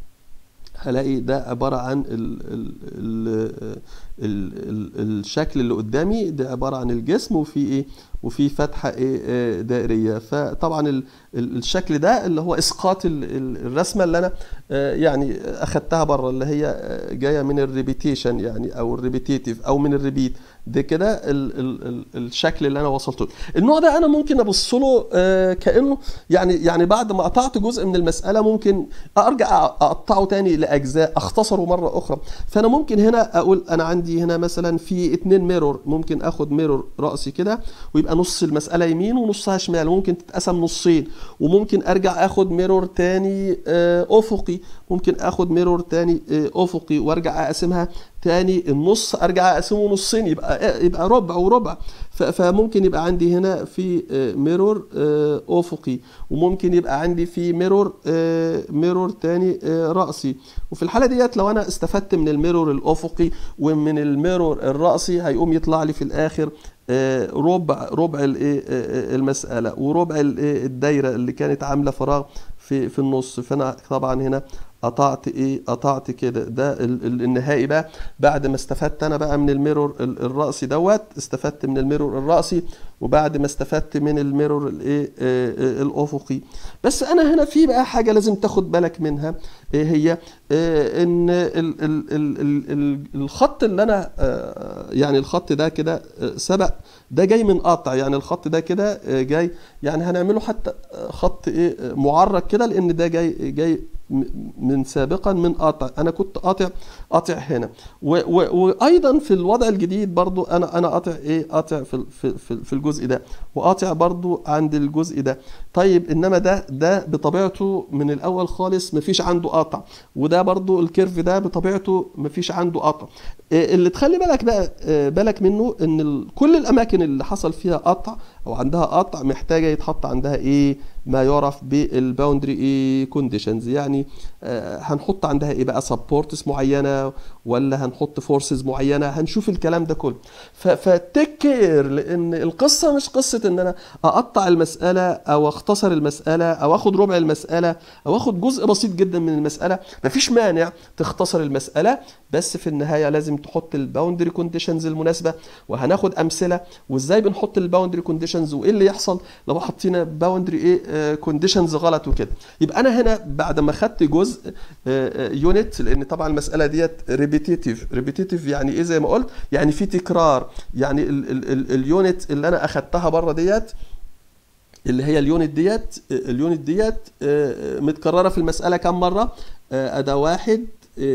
[SPEAKER 1] هلاقي ده عبارة عن ال ال ال ال ال الشكل اللي قدامي ده عبارة عن الجسم وفي ايه وفي فتحة ايه دائرية. فطبعا ال الشكل ده اللي هو اسقاط الرسمة اللي انا يعني اخدتها بره، اللي هي جاية من الريبيتيشن يعني او الريبيتيتيف او من الريبيت. ده كده ال ال ال الشكل اللي انا وصلت له. النوع ده انا ممكن ابص له آه كانه يعني يعني بعد ما قطعت جزء من المساله ممكن ارجع اقطعه تاني لاجزاء، اختصره مره اخرى. فانا ممكن هنا اقول انا عندي هنا مثلا في اتنين ميرور، ممكن اخد ميرور راسي كده ويبقى نص المساله يمين ونصها شمال، ممكن تتقسم نصين. وممكن ارجع اخد ميرور تاني آه افقي، ممكن اخد ميرور تاني آه افقي وارجع اقسمها تاني النص، ارجع اقسمه نصين يبقى يبقى ربع وربع. فممكن يبقى عندي هنا في ميرور افقي، وممكن يبقى عندي في ميرور ميرور تاني راسي. وفي الحاله ديت لو انا استفدت من الميرور الافقي ومن الميرور الراسي هيقوم يطلع لي في الاخر ربع ربع المساله وربع الدايره اللي كانت عامله فراغ في في النص. فانا طبعا هنا قطعت ايه قطعت كده. ده النهائي بقى بعد ما استفدت انا بقى من الميرور الرأسي دوت، استفدت من الميرور الرأسي وبعد ما استفدت من الميرور الايه الافقي. بس انا هنا في بقى حاجه لازم تاخد بالك منها، ايه هي؟ ان ال ال ال ال الخط اللي انا يعني الخط ده كده سبق ده جاي من قطع، يعني الخط ده كده جاي يعني هنعمله حتى خط ايه معرج كده، لان ده جاي جاي من سابقا من قاطع، انا كنت قاطع قاطع هنا. وايضا في الوضع الجديد برضو انا انا قاطع ايه، قاطع في في في الجزء ده، وقاطع برضو عند الجزء ده. طيب انما ده ده بطبيعته من الاول خالص مفيش عنده قاطع، وده برضو الكيرف ده بطبيعته مفيش عنده قاطع. اللي تخلي بالك بقى بالك منه ان كل الاماكن اللي حصل فيها قطع او عندها قطع محتاجه يتحط عندها ايه، ما يعرف بالباوندري ايه كونديشنز. يعني آه هنحط عندها ايه بقى، سبورتس معينه ولا هنحط فورسز معينه، هنشوف الكلام ده كله. فتيك كير، لان القصه مش قصه ان انا اقطع المساله او اختصر المساله او اخد ربع المساله او اخد جزء بسيط جدا من المساله. مفيش مانع تختصر المساله، بس في النهايه لازم تحط الباوندري كونديشنز المناسبه. وهناخد امثله وازاي بنحط الباوندري كونديشنز، وايه اللي يحصل لو حطينا باوندري ايه كونديشنز غلط وكده. يبقى انا هنا بعد ما خدت جزء يونت، لان طبعا المساله ديت ريبيتيتيف. ريبيتيتيف يعني ايه؟ زي ما قلت يعني في تكرار. يعني اليونت اللي انا اخدتها بره ديت، اللي هي اليونت ديت اليونت ديت متكرره في المساله كم مره؟ اداه واحد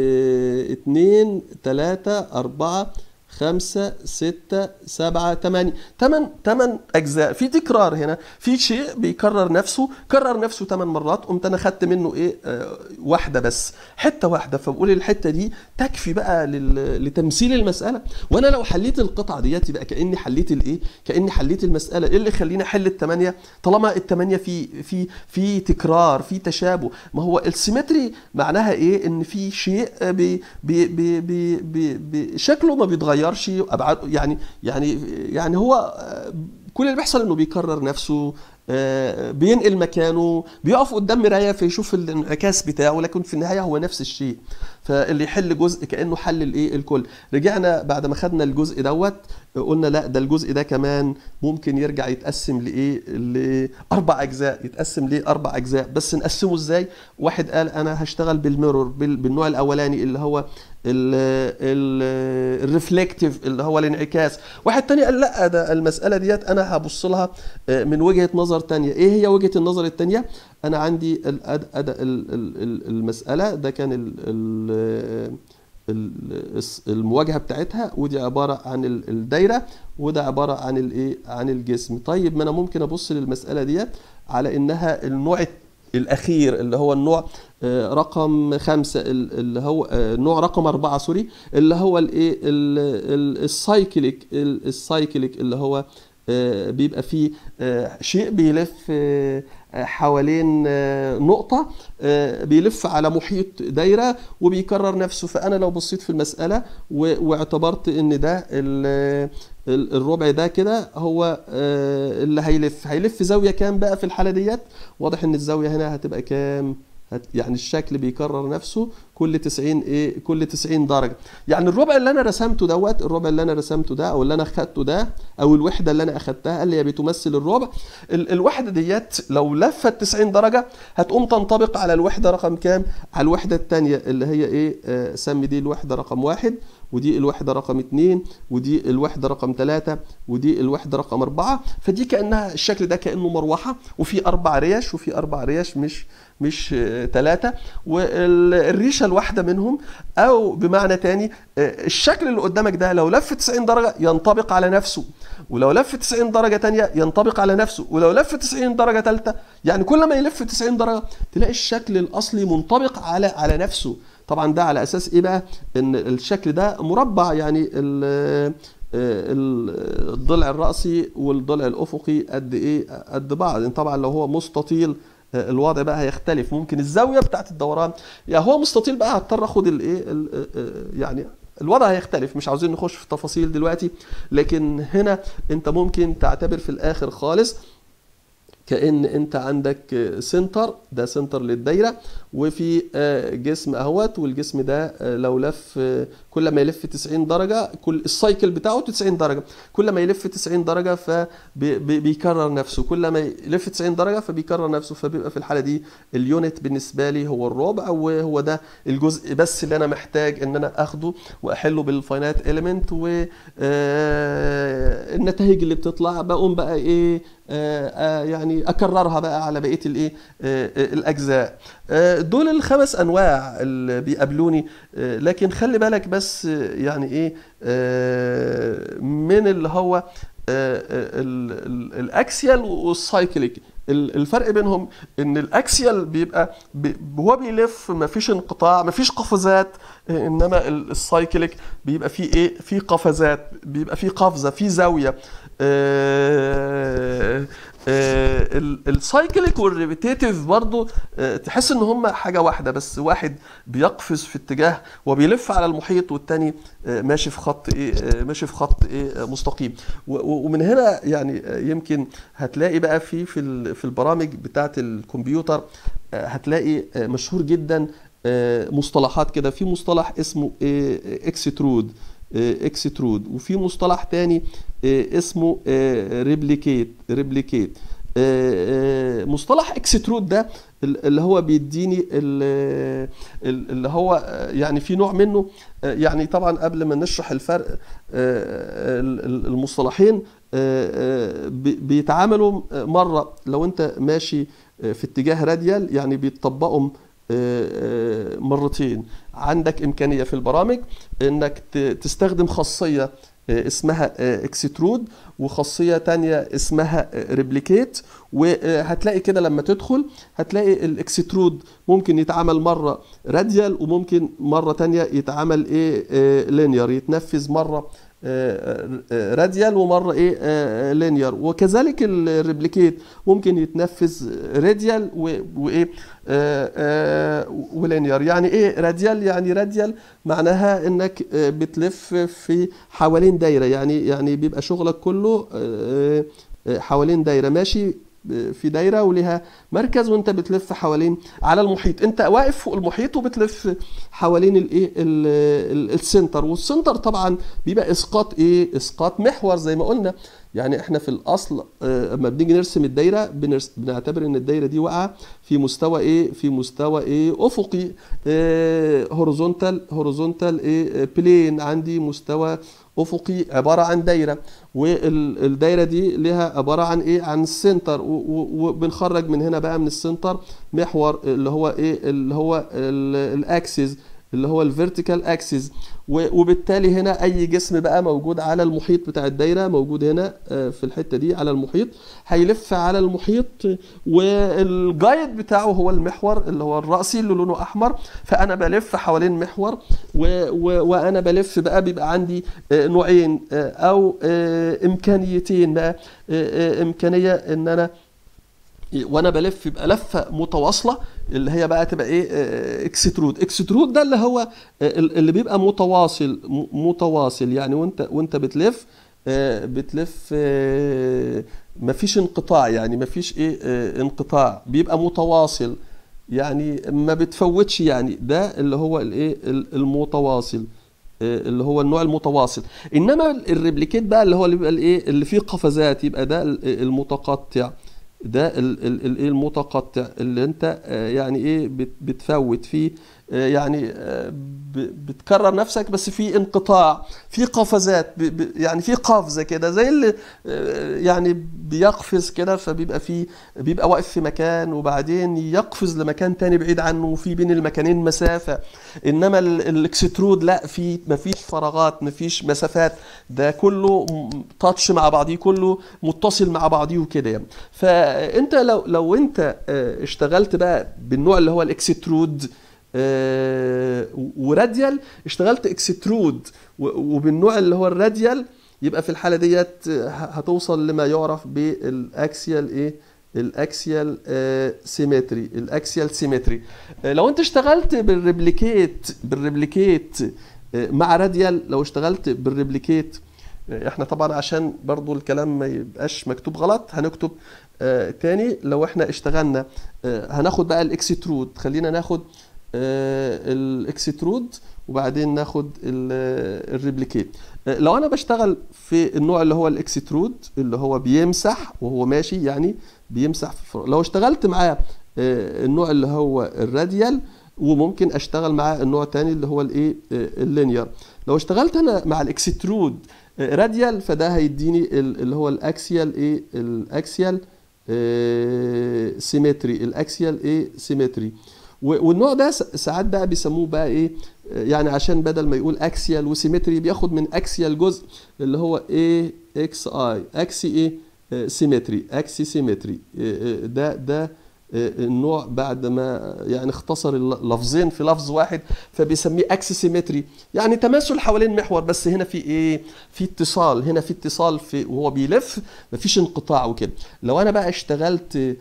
[SPEAKER 1] اتنين تلاتة اربعة خمسة ستة سبعة تمانية، تمن تمن أجزاء في تكرار. هنا في شيء بيكرر نفسه، كرر نفسه تمن مرات، قمت أنا خدت منه إيه آه واحدة بس، حتة واحدة. فبقول الحتة دي تكفي بقى لتمثيل المسألة. وأنا لو حليت القطعة ديت يبقى كأني حليت الإيه؟ كأني حليت المسألة. إيه اللي يخليني أحل التمانية طالما التمانية في في في تكرار، في تشابه؟ ما هو السيمتري معناها إيه؟ إن في شيء بي بي بي بي بي بي شكله ما بيتغير ابعاد. يعني يعني يعني هو كل اللي بيحصل انه بيكرر نفسه، بينقل مكانه، بيقف قدام مرايه فيشوف الانعكاس بتاعه، لكن في النهايه هو نفس الشيء. فاللي يحل جزء كانه حل الايه الكل. رجعنا بعد ما خدنا الجزء دوت قلنا لا، ده الجزء ده كمان ممكن يرجع يتقسم لايه، لاربع اجزاء. يتقسم ليه اربع اجزاء؟ بس نقسمه ازاي؟ واحد قال انا هشتغل بالميرور بالنوع الاولاني اللي هو الريفلكتيف اللي هو الانعكاس. واحد تاني قال لا، ده المساله ديت انا هبص لها من وجهه نظر تانية. ايه هي وجهه النظر التانية؟ انا عندي المساله ده كان المواجهه بتاعتها، ودي عباره عن الدايره، وده عباره عن الايه، عن الجسم. طيب ما انا ممكن ابص للمساله ديت على انها النوع الاخير اللي هو النوع رقم خمسة، اللي هو نوع رقم أربعة سوري، اللي هو الايه السايكليك السايكليك اللي هو بيبقى فيه شيء بيلف حوالين نقطة، بيلف على محيط دايرة وبيكرر نفسه. فأنا لو بصيت في المسألة واعتبرت إن ده الربع ده كده هو اللي هيلف هيلف زاوية كام بقى في الحالة ديت؟ واضح إن الزاوية هنا هتبقى كام؟ يعني الشكل بيكرر نفسه كل تسعين ايه، كل تسعين درجه. يعني الربع اللي انا رسمته دوت، الربع اللي انا رسمته ده او اللي انا اخدته ده، او الوحده اللي انا اخدتها اللي هي بتمثل الربع، ال الوحده ديت لو لفت تسعين درجه هتقوم تنطبق على الوحده رقم كام؟ على الوحده الثانيه اللي هي ايه، آه سمي دي الوحده رقم واحد، ودي الوحده رقم اتنين، ودي الوحده رقم تلاتة، ودي الوحده رقم اربعة. فدي كانها الشكل ده كانه مروحه، وفي اربع ريش، وفي اربع ريش مش مش ثلاثة، والريشه الواحده منهم، او بمعنى تاني الشكل اللي قدامك ده لو لف تسعين درجه ينطبق على نفسه، ولو لف تسعين درجه تانية ينطبق على نفسه، ولو لف تسعين درجه ثالثه. يعني كل ما يلف تسعين درجه تلاقي الشكل الاصلي منطبق على على نفسه. طبعا ده على اساس ايه بقى؟ ان الشكل ده مربع، يعني الضلع الرأسي والضلع الأفقي قد ايه؟ قد بعض. طبعا لو هو مستطيل الوضع بقى هيختلف، ممكن الزاويه بتاعت الدوران، يعني هو مستطيل بقى هضطر اخد الايه، يعني الوضع هيختلف. مش عاوزين نخش في تفاصيل دلوقتي، لكن هنا انت ممكن تعتبر في الاخر خالص كأن انت عندك سنتر، ده سنتر للدايره، وفي جسم اهوت، والجسم ده لو لف كل ما يلف تسعين درجه، كل السايكل بتاعه تسعين درجه، كل ما يلف تسعين درجه فبيكرر نفسه، كل ما يلف تسعين درجه فبيكرر نفسه. فبيبقى في الحاله دي اليونت بالنسبه لي هو الربع، وهو ده الجزء بس اللي انا محتاج ان انا اخده واحله بالفاينايت اليمنت، والنتائج اللي بتطلع بقوم بقى ايه يعني اكررها بقى على بقيه الايه الاجزاء. دول الخمس انواع اللي بيقابلوني. لكن خلي بالك بس يعني ايه من اللي هو الاكسيال والسايكليك. الفرق بينهم ان الاكسيال بيبقى هو بيلف، مفيش انقطاع، مفيش قفزات، انما السايكليك بيبقى فيه ايه، فيه قفزات، بيبقى فيه قفزه، فيه زاويه. السايكليك والريبيتيتيف برضو تحس ان هم حاجه واحده، بس واحد بيقفز في اتجاه وبيلف على المحيط، والتاني ماشي في خط ايه، ماشي في خط ايه مستقيم. ومن هنا يعني يمكن هتلاقي بقى في في في البرامج بتاعه الكمبيوتر هتلاقي مشهور جدا مصطلحات كده. في مصطلح اسمه اكسترود اكسترود وفي مصطلح تاني اسمه ريبليكيت ريبليكيت. مصطلح اكسترود ده اللي هو بيديني اللي هو يعني في نوع منه، يعني طبعا قبل ما نشرح الفرق المصطلحين بيتعاملوا مرة لو انت ماشي في اتجاه راديال، يعني بيتطبقوا مرتين. عندك إمكانية في البرامج إنك تستخدم خاصية اسمها اكسترود وخاصية تانية اسمها ريبليكيت. وهتلاقي كده لما تدخل هتلاقي الاكسترود ممكن يتعمل مرة راديال وممكن مرة تانية يتعمل ايه لينير، يتنفذ مرة راديال ومره ايه لينير. وكذلك الريبليكيت ممكن يتنفذ راديال وايه ولينير. يعني ايه راديال؟ يعني راديال معناها انك بتلف في حوالين دايره، يعني يعني بيبقى شغلك كله حوالين دايره، ماشي في دايره ولها مركز وانت بتلف حوالين على المحيط. انت واقف فوق المحيط وبتلف حوالين الايه السنتر. والسنتر طبعا بيبقى اسقاط ايه، اسقاط محور زي ما قلنا. يعني احنا في الاصل اما بنيجي نرسم الدايره بنرس... بنعتبر ان الدايره دي واقعه في مستوى ايه، في مستوى ايه افقي، هوريزونتال هوريزونتال ايه بلين، عندي مستوى افقي عباره عن دايره، والدايره دي لها عباره عن ايه، عن السنتر. وبنخرج من هنا بقى من السنتر محور اللي هو ايه، اللي هو الاكسس اللي هو الفيرتيكال اكسس. وبالتالي هنا اي جسم بقى موجود على المحيط بتاع الدايره موجود هنا في الحته دي على المحيط هيلف على المحيط، والجايد بتاعه هو المحور اللي هو الرأسي اللي لونه احمر. فانا بلف حوالين محور و... و... وانا بلف بقى بيبقى عندي نوعين او امكانيتين بقى. امكانيه ان انا وانا بلف يبقى لفه متواصله اللي هي بقى تبقى ايه اكسترود. اكسترود ده اللي هو اللي بيبقى متواصل متواصل يعني وانت وانت بتلف بتلف مفيش انقطاع، يعني مفيش ايه انقطاع، بيبقى متواصل يعني ما بتفوتش. يعني ده اللي هو الايه المتواصل اللي هو النوع المتواصل. انما الريبليكيت بقى اللي هو اللي بيبقى الايه اللي فيه قفزات يبقى ده المتقطع. ده الايه المتقطع اللي انت يعني ايه بتفوت فيه، يعني بتكرر نفسك بس في انقطاع، في قفزات، يعني في قفزه كده زي اللي يعني بيقفز كده، فبيبقى في بيبقى واقف في مكان وبعدين يقفز لمكان تاني بعيد عنه وفي بين المكانين مسافه. انما الاكسترود لا، في مفيش فراغات، مفيش مسافات، ده كله تاتش مع بعضيه، كله متصل مع بعضيه وكده يعني. فانت لو لو انت اشتغلت بقى بالنوع اللي هو الاكسترود آه وراديال، اشتغلت اكسترود وبالنوع اللي هو الراديال، يبقى في الحاله ديت هتوصل لما يعرف بالاكسيال ايه، الاكسيال آه سيمتري الاكسيال سيمتري. آه لو انت اشتغلت بالريبليكيت بالريبليكيت آه مع راديال، لو اشتغلت بالريبليكيت آه احنا طبعا عشان برضو الكلام ما يبقاش مكتوب غلط هنكتب آه تاني. لو احنا اشتغلنا آه هناخد بقى الاكسترود، خلينا ناخد آه الاكسترود وبعدين ناخد الريبليكيت. آه لو انا بشتغل في النوع اللي هو الاكسترود اللي هو بيمسح وهو ماشي، يعني بيمسح في الفراغ. لو اشتغلت معاه آه النوع اللي هو الراديال وممكن اشتغل معاه النوع الثاني اللي هو الايه اللينير. لو اشتغلت انا مع الاكسترود راديال فده هيديني اللي هو الاكسيال ايه الاكسيال اه سيمتري الاكسيال ايه سيمتري. والنوع ده ساعات بقى بيسموه بقى ايه يعني عشان بدل ما يقول اكسيال وسيمتري بياخد من اكسيال جزء اللي هو ايه اكس اي اكسي ايه سيمتري اكسي سيمتري. ده ده النوع بعد ما يعني اختصر اللفظين في لفظ واحد فبيسميه اكسي سيمتري، يعني تماثل حوالين محور بس هنا في ايه في اتصال، هنا في اتصال في وهو بيلف مفيش انقطاع وكده. لو انا بقى اشتغلت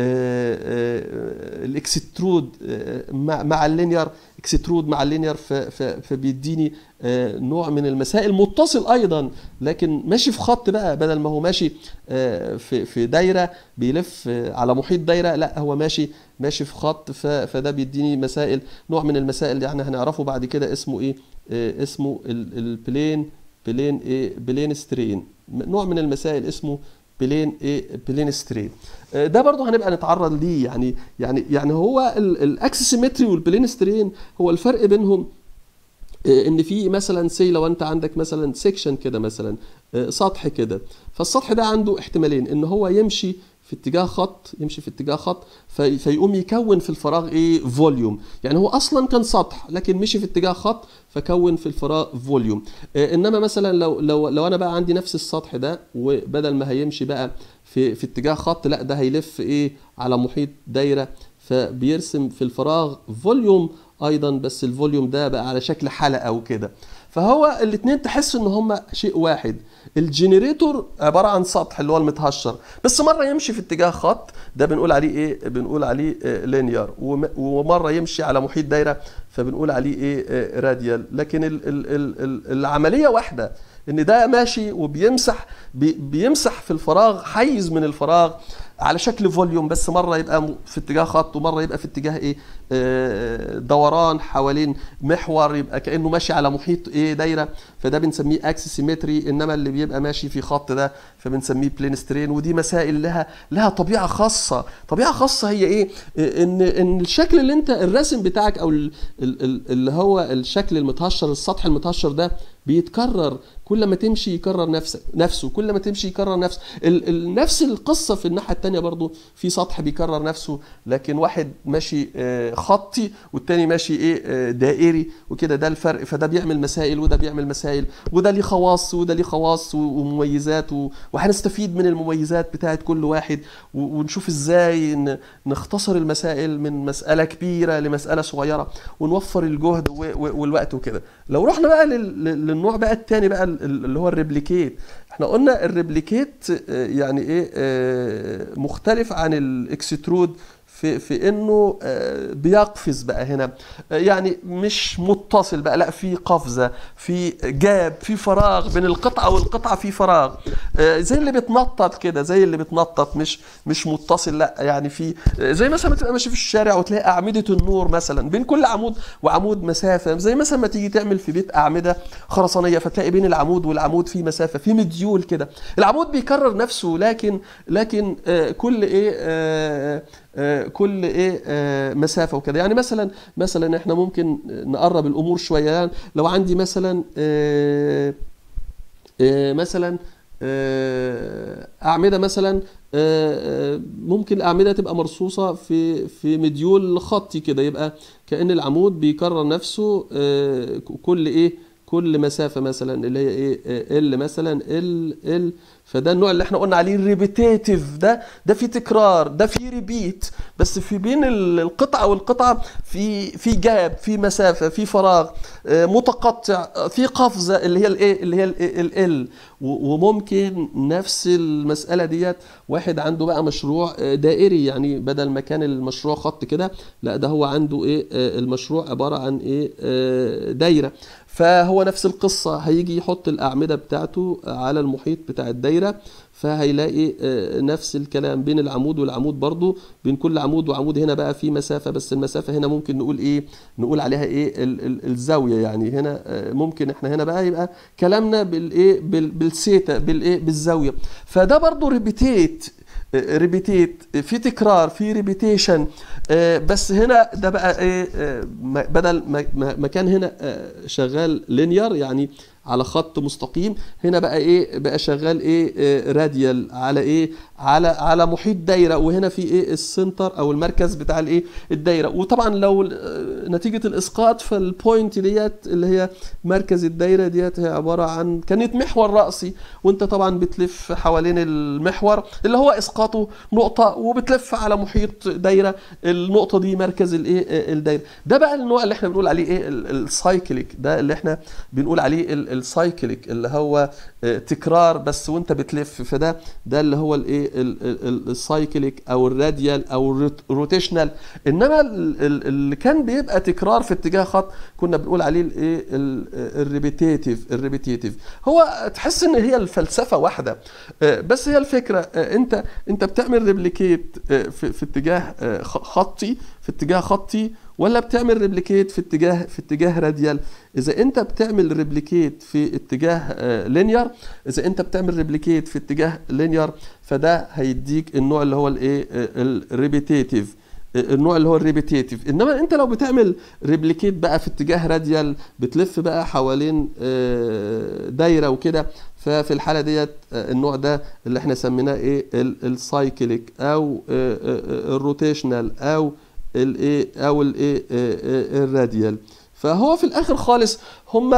[SPEAKER 1] الاكسترود مع مع اللينير اكسترود مع اللينير فبيديني نوع من المسائل متصل ايضا لكن ماشي في خط بقى، بدل ما هو ماشي في في دايره بيلف على محيط دايره لا هو ماشي ماشي في خط، فده بيديني مسائل نوع من المسائل يعني هنعرفه بعد كده اسمه ايه اسمه البلين بلين ايه بلين سترين، نوع من المسائل اسمه بلين ايه بلين سترين. ده برضه هنبقى نتعرض ليه يعني يعني يعني هو الاكسس سيمتري والبلين سترين هو الفرق بينهم ان في مثلا سي لو انت عندك مثلا سيكشن كده مثلا سطح كده، فالسطح ده عنده احتمالين ان هو يمشي في اتجاه خط يمشي في اتجاه خط في فيقوم يكون في الفراغ ايه فوليوم، يعني هو اصلا كان سطح لكن مشي في اتجاه خط فكون في الفراغ فوليوم. انما مثلا لو لو لو انا بقى عندي نفس السطح ده وبدل ما هيمشي بقى في في اتجاه خط لا ده هيلف ايه على محيط دايره فبيرسم في الفراغ فوليوم ايضا، بس الفوليوم ده بقى على شكل حلقه وكده. فهو الاثنين تحس ان هما شيء واحد. الجنريتور عباره عن سطح اللي هو المتهشر بس مره يمشي في اتجاه خط ده بنقول عليه ايه بنقول عليه إيه لينير، ومره يمشي على محيط دايره فبنقول عليه ايه راديال. لكن ال ال ال العمليه واحده ان ده ماشي وبيمسح بي بيمسح في الفراغ حيز من الفراغ على شكل فوليوم، بس مره يبقى في اتجاه خط ومره يبقى في اتجاه ايه آه دوران حوالين محور يبقى كانه ماشي على محيط ايه دايره، فده بنسميه اكسس سيمتري. انما اللي بيبقى ماشي في خط ده فبنسميه بلين سترين. ودي مسائل لها لها طبيعه خاصه طبيعه خاصه هي ايه ان ان الشكل اللي انت الرسم بتاعك او اللي هو الشكل المتهشر السطح المتهشر ده بيتكرر كل ما تمشي يكرر نفسه نفسه كل ما تمشي يكرر نفسه. ال ال نفس القصه في الناحيه الثانيه برضو في سطح بيكرر نفسه لكن واحد ماشي آه خطي والتاني ماشي ايه آه دائري وكده، ده الفرق. فده بيعمل مسائل وده بيعمل مسائل وده ليه خواص وده ليه خواص ومميزات، وهنستفيد من المميزات بتاعت كل واحد ونشوف ازاي نختصر المسائل من مساله كبيره لمساله صغيره ونوفر الجهد والوقت وكده. لو رحنا بقى للنوع بقى الثاني بقى اللي هو الريبليكيت، احنا قلنا الريبليكيت يعني ايه مختلف عن الاكسترود في في انه بيقفز بقى هنا، يعني مش متصل بقى لا في قفزه في جاب في فراغ بين القطعه والقطعه في فراغ زي اللي بتنطط كده زي اللي بتنطط مش مش متصل لا يعني في زي مثلا تبقى ماشي في الشارع وتلاقي اعمده النور مثلا بين كل عمود وعمود مسافه، زي مثلا ما تيجي تعمل في بيت اعمده خرسانيه فتلاقي بين العمود والعمود في مسافه في مديول كده. العمود بيكرر نفسه لكن لكن كل ايه كل ايه آه مسافه وكده. يعني مثلا مثلا احنا ممكن نقرب الامور شويه، يعني لو عندي مثلا آه آه مثلا آه اعمده مثلا آه ممكن الاعمده تبقى مرصوصه في في مديول خطي كده، يبقى كأن العمود بيكرر نفسه آه كل ايه كل مسافه مثلا اللي هي ايه ال مثلا ال ال فده النوع اللي احنا قلنا عليه الريبيتيتيف، ده ده في تكرار ده في ريبيت بس في بين القطعه والقطعه في في جاب في مسافه في فراغ متقطع في قفزه اللي هي الايه اللي هي ال. وممكن نفس المساله ديت واحد عنده بقى مشروع دائري، يعني بدل ما كان المشروع خط كده لا ده هو عنده ايه المشروع عباره عن ايه دايره، فهو نفس القصة هيجي يحط الأعمدة بتاعته على المحيط بتاع الدايرة فهيلاقي نفس الكلام بين العمود والعمود برضو بين كل عمود وعمود هنا بقى في مسافة، بس المسافة هنا ممكن نقول ايه نقول عليها ايه ال ال الزاوية، يعني هنا ممكن احنا هنا بقى يبقى كلامنا بالايه بالسيتا بالايه بالزاوية. فده برضو ريبيتيت ريبيتيت، في تكرار، في ريبيتيشن. بس هنا ده بقى ايه، بدل ما كان هنا شغال لينير يعني على خط مستقيم، هنا بقى ايه، بقى شغال ايه، راديال على ايه، على على محيط دايره، وهنا في ايه السنتر او المركز بتاع الايه الدايره. وطبعا لو نتيجه الاسقاط فالبوينت ديت اللي هي مركز الدايره ديت هي عباره عن كانت محور راسي، وانت طبعا بتلف حوالين المحور اللي هو اسقاطه نقطه، وبتلف على محيط دايره، النقطه دي مركز الايه الدايره. ده بقى النوع اللي احنا بنقول عليه ايه السايكليك، ده اللي احنا بنقول عليه السايكليك اللي هو تكرار بس وانت بتلف. فده ده اللي هو الايه السايكليك او الراديال او الروتيشنال. انما اللي كان بيبقى تكرار في اتجاه خط كنا بنقول عليه الايه الريبيتيتيف. الريبيتيتيف هو تحس ان هي الفلسفه واحده، بس هي الفكره انت انت بتعمل ريبليكيت في, في اتجاه خطي، في اتجاه خطي، ولا بتعمل ريبليكيت في اتجاه في اتجاه راديال. اذا انت بتعمل ريبليكيت في اتجاه لينير، اذا انت بتعمل ريبليكيت في اتجاه لينير فده هيديك النوع اللي هو الايه الريبيتيتيف، النوع اللي هو الريبيتيتيف. انما انت لو بتعمل ريبليكيت بقى في اتجاه راديال، بتلف بقى حوالين دايره وكده، ففي الحاله ديت النوع ده اللي احنا سميناه ايه السايكليك او الروتيشنال او الايه او الايه الراديال. فهو في الاخر خالص هم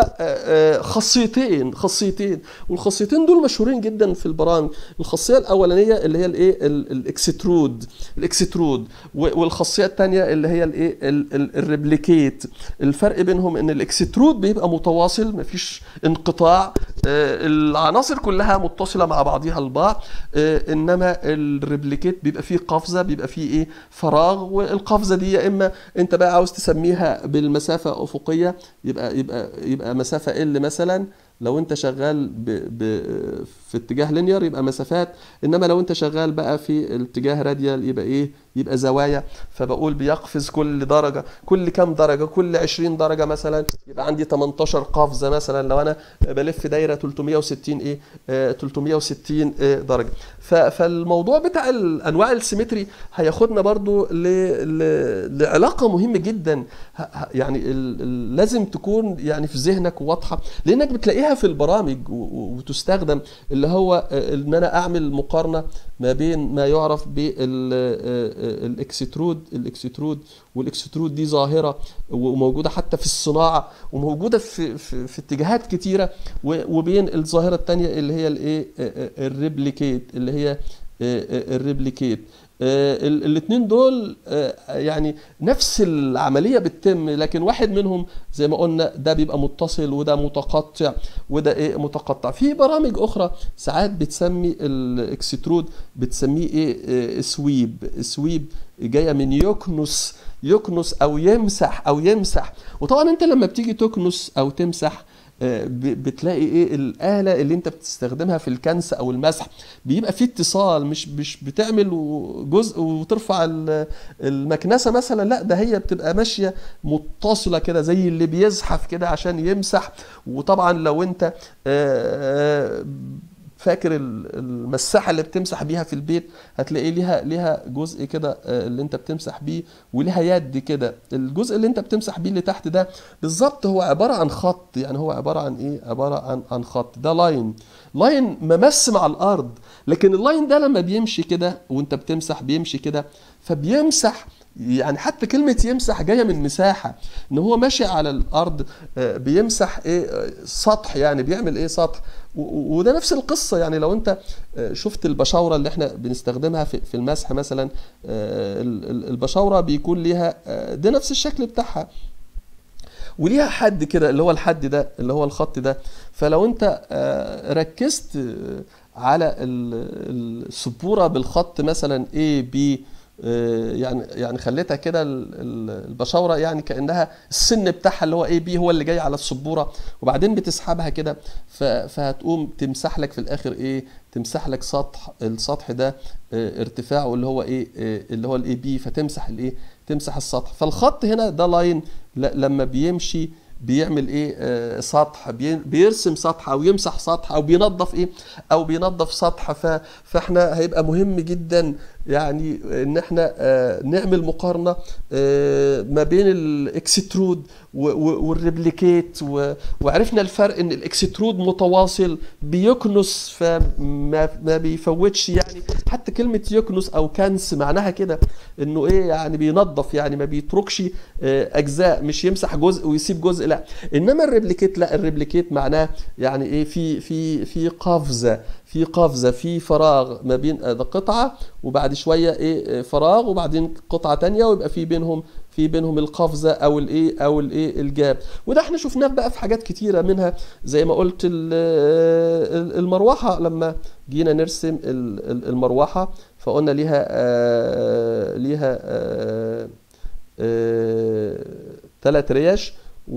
[SPEAKER 1] خاصيتين خاصيتين والخاصيتين دول مشهورين جدا في البرامج. الخاصيه الاولانيه اللي هي الايه الاكسترود الاكسترود والخاصيه الثانيه اللي هي الايه الريبليكيت. الفرق بينهم ان الاكسترود بيبقى متواصل، مفيش انقطاع، العناصر كلها متصله مع بعضها البعض، انما الريبليكيت بيبقى فيه قفزه، بيبقى فيه ايه فراغ، والقفزه دي يا اما انت بقى عاوز تسميها بالمسافه افقيه يبقى يبقى يبقى مسافه ال مثلا، لو انت شغال ب ب في اتجاه لينير يبقى مسافات، انما لو انت شغال بقى في الاتجاه راديال يبقى ايه، يبقى زوايا. فبقول بيقفز كل درجه، كل كام درجه، كل عشرين درجه مثلا يبقى عندي تمنتاشر قفزه مثلا لو انا بلف دايره تلتمية وستين ايه آه تلتمية وستين إيه درجه. فالموضوع بتاع الانواع السيمتري هياخدنا برضو ل ل لعلاقه مهمه جدا، يعني لازم تكون يعني في ذهنك واضحه، لانك بتلاقيها في البرامج وتستخدم، اللي هو ان انا اعمل مقارنه ما بين ما يعرف بالاكسترود الاكسترود والاكسترود دي ظاهره وموجوده حتى في الصناعه وموجوده في في, في اتجاهات كتيره، وبين الظاهره الثانيه اللي هي الايه الريبليكيت اللي هي الريبليكيت. الاثنين دول يعني نفس العمليه بتتم، لكن واحد منهم زي ما قلنا ده بيبقى متصل وده متقطع وده ايه متقطع. في برامج اخرى ساعات بتسمي الاكسترود بتسميه ايه سويب. سويب جايه من يكنس، يكنس او يمسح او يمسح. وطبعا انت لما بتيجي تكنس او تمسح بتلاقي ايه الآلة اللي انت بتستخدمها في الكنس او المسح بيبقى فيه اتصال، مش مش بتعمل جزء وترفع المكنسة مثلا، لا ده هي بتبقى ماشية متصلة كده زي اللي بيزحف كده عشان يمسح. وطبعا لو انت فاكر المساحه اللي بتمسح بيها في البيت هتلاقي ليها ليها جزء كده اللي انت بتمسح بيه وليها يد كده. الجزء اللي انت بتمسح بيه اللي تحت ده بالظبط هو عباره عن خط، يعني هو عباره عن ايه، عباره عن عن خط. ده لاين لاين ممس مع الارض، لكن اللاين ده لما بيمشي كده وانت بتمسح بيمشي كده فبيمسح، يعني حتى كلمة يمسح جاية من مساحة، ان هو ماشي على الارض بيمسح ايه سطح، يعني بيعمل ايه سطح. وده نفس القصة، يعني لو انت شفت البشاورة اللي احنا بنستخدمها في المسح مثلا، البشاورة بيكون ليها ده نفس الشكل بتاعها وليها حد كده اللي هو الحد ده اللي هو الخط ده. فلو انت ركزت على السبورة بالخط مثلا A B، يعني يعني خليتها كده البشاوره يعني كانها السن بتاعها اللي هو اي بي هو اللي جاي على السبوره، وبعدين بتسحبها كده فهتقوم تمسح لك في الاخر ايه، تمسح لك سطح، السطح ده ارتفاعه اللي هو ايه اللي هو الاي بي، فتمسح الايه تمسح السطح. فالخط هنا ده لاين لما بيمشي بيعمل ايه آه سطح، بي- بيرسم سطح او يمسح سطح او بينظف ايه او بينظف سطح. ف- فاحنا هيبقى مهم جدا يعني ان احنا آه نعمل مقارنة آه ما بين الاكسترود و- و- والريبليكيت، و- وعرفنا الفرق ان الاكسترود متواصل بيكنس فما ما بيفوتش يعني. حتى كلمة يكنس او كنس معناها كده انه ايه يعني بينظف، يعني ما بيتركش آه، اجزاء، مش يمسح جزء ويسيب جزء، لا. انما الريبليكيت لا، الريبليكيت معناه يعني ايه في في في قفزة، في قفزة في فراغ ما بين آه، قطعة، وبعد شوية ايه آه، فراغ، وبعدين قطعة تانية، ويبقى في بينهم في بينهم القفزه او الايه او الايه الجاب. وده احنا شفناه بقى في حاجات كتيره، منها زي ما قلت ال- ال- المروحه. لما جينا نرسم ال- ال- المروحه فقلنا ليها آه، ليها آه، ثلاث ريش،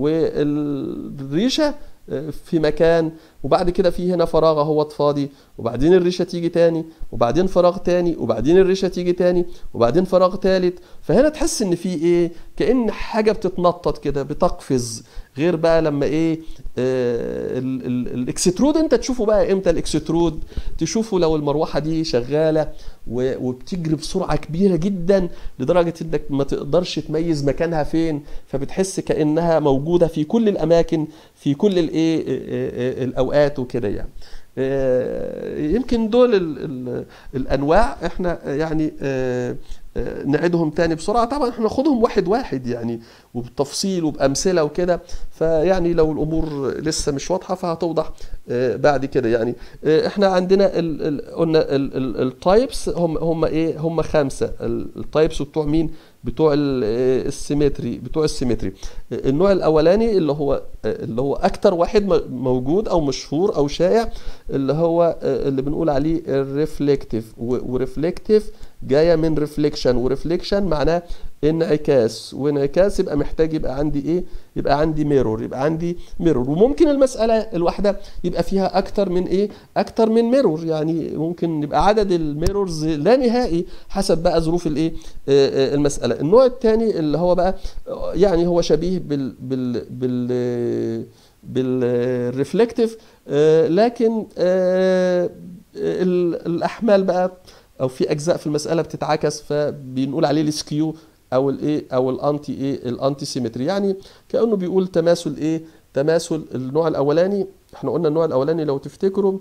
[SPEAKER 1] والريشه آه، في مكان، وبعد كده في هنا فراغ اهوت فاضي، وبعدين الريشه تيجي تاني، وبعدين فراغ تاني، وبعدين الريشه تيجي تاني، وبعدين فراغ تالت. فهنا تحس ان في ايه كأن حاجه بتتنطط كده بتقفز. غير بقى لما ايه آه ال- ال- الاكسترود انت تشوفه بقى امتى الاكسترود؟ تشوفه لو المروحه دي شغاله و- وبتجري بسرعه كبيره جدا لدرجه انك ما تقدرش تميز مكانها فين، فبتحس كأنها موجوده في كل الاماكن في كل الايه آه، آه، الاوقات وكده يعني. آه، يمكن دول ال ال الانواع احنا يعني آه، آه، نعيدهم تاني بسرعه. طبعا احنا ناخدهم واحد واحد يعني وبالتفصيل وبامثله وكده، فيعني لو الامور لسه مش واضحه فهتوضح آه، بعد كده يعني. آه، احنا عندنا ال ال قلنا التايبس هم هم ايه هم خمسه. التايبس بتوع مين؟ بتوع ال- آه، السيمتري بتوع السيمتري. آه، النوع الاولاني اللي هو آه، اللي هو اكتر واحد م- موجود او مشهور او شائع، اللي هو آه، اللي بنقول عليه الريفلكتيف. وريفلكتيف جايه من ريفليكشن، وريفليكشن معناه انعكاس، وانعكاس يبقى محتاج يبقى عندي ايه؟ يبقى عندي ميرور، يبقى عندي ميرور. وممكن المساله الواحده يبقى فيها اكتر من ايه؟ اكتر من ميرور، يعني ممكن يبقى عدد الميرورز لا نهائي حسب بقى ظروف الايه آه، آه، المساله. النوع الثاني اللي هو بقى آه، يعني هو شبيه بال بال بال بالريفلكتيف، لكن آه، ال- الاحمال بقى او في اجزاء في المساله بتتعكس، فبنقول عليه السكيو او الايه او الانتي ايه الانتي سيمتري. يعني كانه بيقول تماثل ايه تماثل النوع الاولاني. احنا قلنا النوع الاولاني لو تفتكروا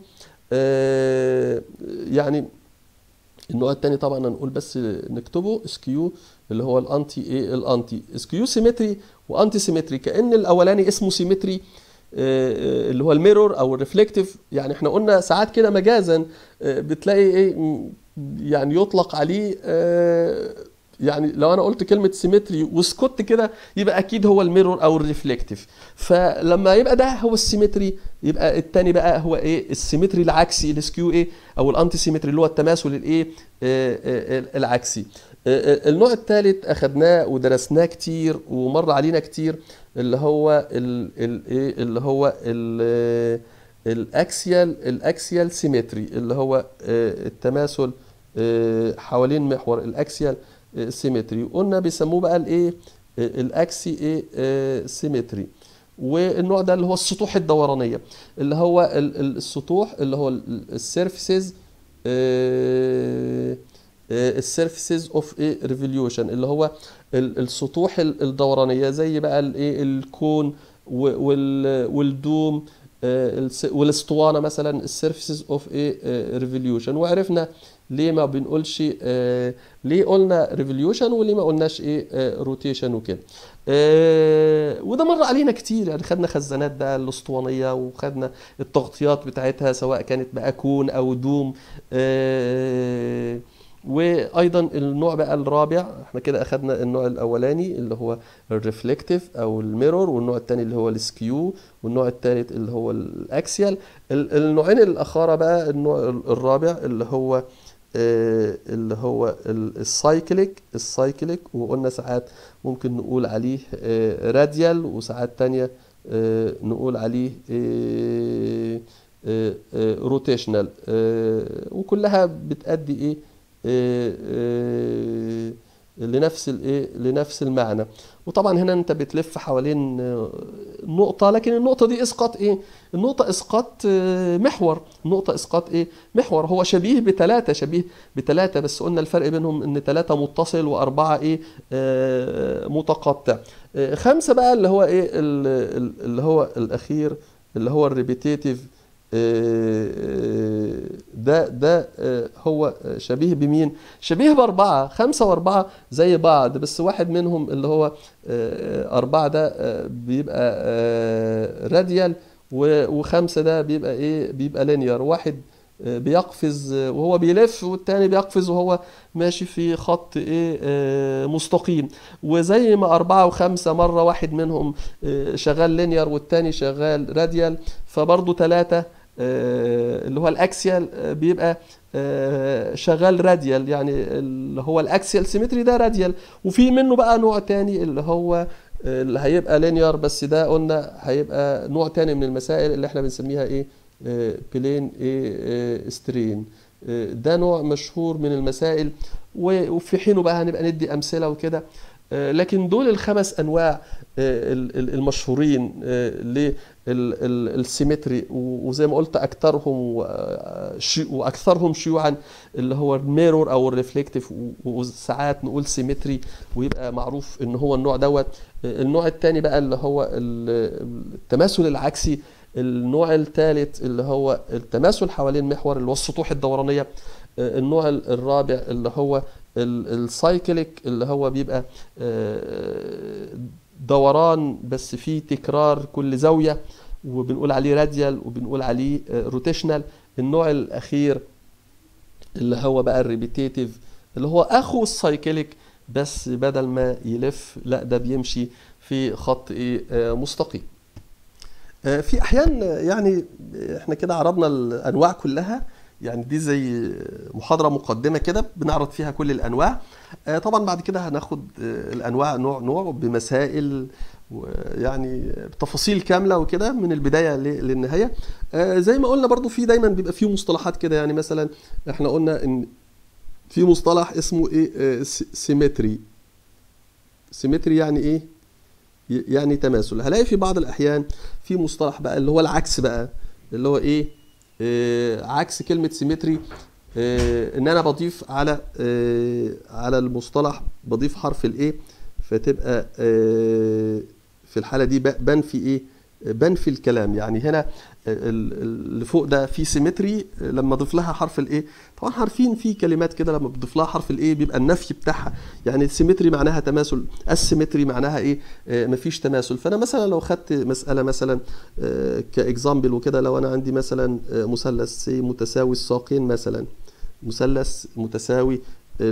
[SPEAKER 1] آه يعني النوع الثاني طبعا هنقول بس نكتبه سكيو، اللي هو الانتي ايه الانتي سكيو سيمتري وانتي سيمتري. كأن الاولاني اسمه سيمتري آه، اللي هو الميرور او الريفلكتيف. يعني احنا قلنا ساعات كده مجازا آه، بتلاقي ايه م- يعني يطلق عليه آه، يعني لو انا قلت كلمة سيمتري وسكت كده يبقى اكيد هو الميرور او الريفلكتيف. فلما يبقى ده هو السيمتري يبقى التاني بقى هو ايه السيمتري العكسي السكيو ايه او الانتي سيمتري اللي هو التماثل الايه آه، آه، آه، العكسي. آه، آه، النوع الثالث اخدناه ودرسناه كتير ومر علينا كتير، اللي هو ال ال ايه اللي هو ال الاكسيال الاكسيال سيمتري، اللي هو آه، التماثل آه، حوالين محور الاكسيال آه، سيمتري. قلنا بيسموه بقى الايه آه، الاكسي ايه آه، سيمتري. والنوع ده اللي هو السطوح الدورانيه، اللي هو ال- ال- السطوح اللي هو السيرفيسز السيرفيسز اوف ايه ريفوليوشن، اللي هو ال- السطوح ال- الدورانيه، زي بقى الايه الكون و- وال- والدوم آه، الس- والاسطوانه مثلا السيرفيسز اوف ايه ريفوليوشن. وعرفنا ليه ما بنقولش آه، ليه قلنا ريفوليوشن وليه ما قلناش ايه روتيشن وكده. آه، وده مر علينا كتير يعني. خدنا خزانات بقى الاسطوانيه وخدنا التغطيات بتاعتها سواء كانت بقى كون او دوم. آه، وايضا النوع بقى الرابع، احنا كده اخدنا النوع الاولاني اللي هو الريفلكتيف او الميرور، والنوع الثاني اللي هو السكيو، والنوع الثالث اللي هو الاكسيال. ال- النوعين الاخرى بقى النوع الرابع اللي هو آه، اللي هو ال- السايكليك السايكليك وقلنا ساعات ممكن نقول عليه آه، راديال، وساعات تانية آه، نقول عليه آه، آه، آه، روتيشنال. آه، وكلها بتأدي ايه آه، آه، لنفس الايه لنفس المعنى. وطبعا هنا انت بتلف حوالين نقطة، لكن النقطة دي اسقاط ايه؟ النقطة اسقاط محور. النقطة اسقاط ايه؟ محور. هو شبيه بثلاثة، شبيه بثلاثة، بس قلنا الفرق بينهم ان ثلاثة متصل واربعة ايه آه متقطع. آه خمسة بقى اللي هو ايه اللي هو الاخير اللي هو الريبيتيتيف. ده ده هو شبيه بمين؟ شبيه بأربعة. خمسة وأربعة زي بعض، بس واحد منهم اللي هو أربعة ده بيبقى راديال، وخمسة ده بيبقى إيه؟ بيبقى لينير. واحد بيقفز وهو بيلف، والتاني بيقفز وهو ماشي في خط ايه آه مستقيم. وزي ما أربعة وخمسة مرة واحد منهم آه شغال لينير والتاني شغال راديال، فبرضه ثلاثة آه اللي هو الأكسيال آه بيبقى آه شغال راديال، يعني اللي هو الأكسيال سيمتري ده راديال. وفي منه بقى نوع تاني اللي هو اللي هيبقى لينير، بس ده قلنا هيبقى نوع تاني من المسائل اللي احنا بنسميها ايه بلين ايه سترين. ده نوع مشهور من المسائل، وفي حينه بقى هنبقى ندي امثله وكده. لكن دول الخمس انواع المشهورين للسيمتري، وزي ما قلت اكثرهم واكثرهم شيوعا اللي هو الميرور او الريفلكتيف، وساعات نقول سيمتري ويبقى معروف ان هو النوع دوت. النوع الثاني بقى اللي هو التماثل العكسي. النوع الثالث اللي هو التماثل حوالين محور اللي هو السطوح الدورانية. النوع الرابع اللي هو السايكليك اللي هو بيبقى دوران بس فيه تكرار كل زاوية، وبنقول عليه راديال وبنقول عليه روتيشنال. النوع الأخير اللي هو بقى الريبيتيتيف اللي هو أخو السايكليك، بس بدل ما يلف لا ده بيمشي في خط ايه مستقيم. في احيان يعني احنا كده عرضنا الانواع كلها، يعني دي زي محاضرة مقدمة كده بنعرض فيها كل الانواع. طبعا بعد كده هناخد الانواع نوع نوع بمسائل ويعني بتفاصيل كاملة وكده من البداية للنهاية. زي ما قلنا برضو في دايما بيبقى فيه مصطلحات كده، يعني مثلا احنا قلنا ان في مصطلح اسمه ايه سيمتري. سيمتري يعني ايه؟ يعني تماثل. هلاقي في بعض الاحيان في مصطلح بقى اللي هو العكس بقى، اللي هو ايه آه عكس كلمة سيمتري. آه ان انا بضيف على آه على المصطلح بضيف حرف الايه، فتبقى آه في الحالة دي بنفي ايه بنفي الكلام. يعني هنا اللي فوق ده في سيمتري لما اضيف لها حرف الايه. طبعا عارفين في كلمات كده لما بتضيف لها حرف الايه بيبقى النفي بتاعها، يعني سيمتري معناها تماثل، السيمتري معناها ايه آه مفيش تماثل. فانا مثلا لو خدت مساله مثلا آه كاكزامبل وكده، لو انا عندي مثلا آه مثلث متساوي الساقين، مثلا مثلث متساوي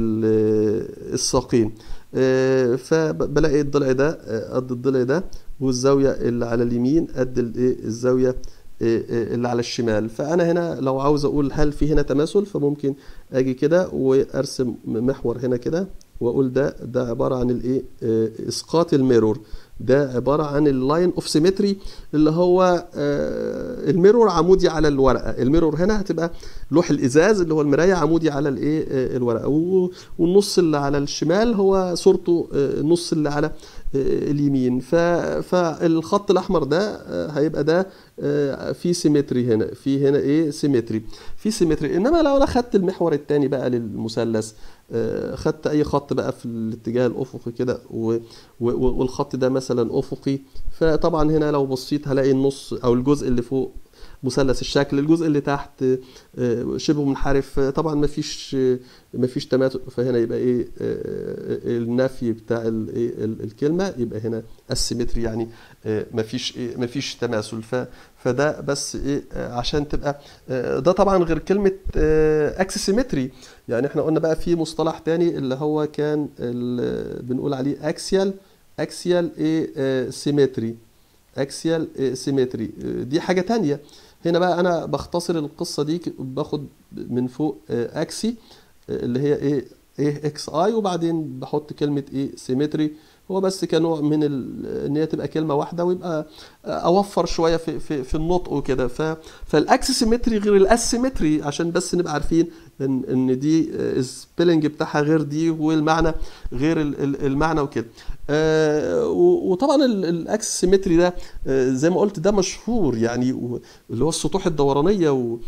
[SPEAKER 1] الساقين، آه فبلاقي الضلع ده قد الضلع ده، والزاويه اللي على اليمين قد الايه الزاويه اللي على الشمال. فانا هنا لو عاوز اقول هل في هنا تماثل، فممكن اجي كده وارسم محور هنا كده واقول ده ده عباره عن الايه اسقاط الميرور. ده عباره عن اللاين اوف سيمتري اللي هو الميرور عمودي على الورقه. الميرور هنا هتبقى لوح الازاز اللي هو المرايه عمودي على الايه الورقه، والنص اللي على الشمال هو صورته النص اللي على اليمين. فالخط الاحمر ده هيبقى ده في سيمتري، هنا في هنا ايه سيمتري في سيمتري. انما لو انا خدت المحور الثاني بقى للمثلث، خدت اي خط بقى في الاتجاه الافقي كده والخط ده مثلا افقي، فطبعا هنا لو بصيت هلاقي النص او الجزء اللي فوق مثلث الشكل، الجزء اللي تحت شبه منحرف، طبعا مفيش مفيش تماثل. فهنا يبقى ايه النفي بتاع الكلمه، يبقى هنا السيمتري يعني مفيش ايه مفيش تماثل. فده بس ايه عشان تبقى ده طبعا غير كلمه اكسيسيمتري. يعني احنا قلنا بقى في مصطلح تاني اللي هو كان بنقول عليه اكسيال اكسيال ايه سيمتري اكسيال سيمتري. دي حاجة تانية. هنا بقى انا بختصر القصة دي، باخد من فوق اكسي اللي هي ايه ايه اكس اي، وبعدين بحط كلمة ايه سيمتري هو بس كنوع من ال... ان هي تبقى كلمه واحده ويبقى اوفر شويه في في, في النطق وكده. ف... فالاكسسيمتري غير الاسيمتري، عشان بس نبقى عارفين ان ان دي السبيلنج بتاعها غير دي، والمعنى غير المعنى وكده. آه وطبعا الاكسسيمتري ده آه زي ما قلت ده مشهور يعني، اللي هو السطوح الدورانيه،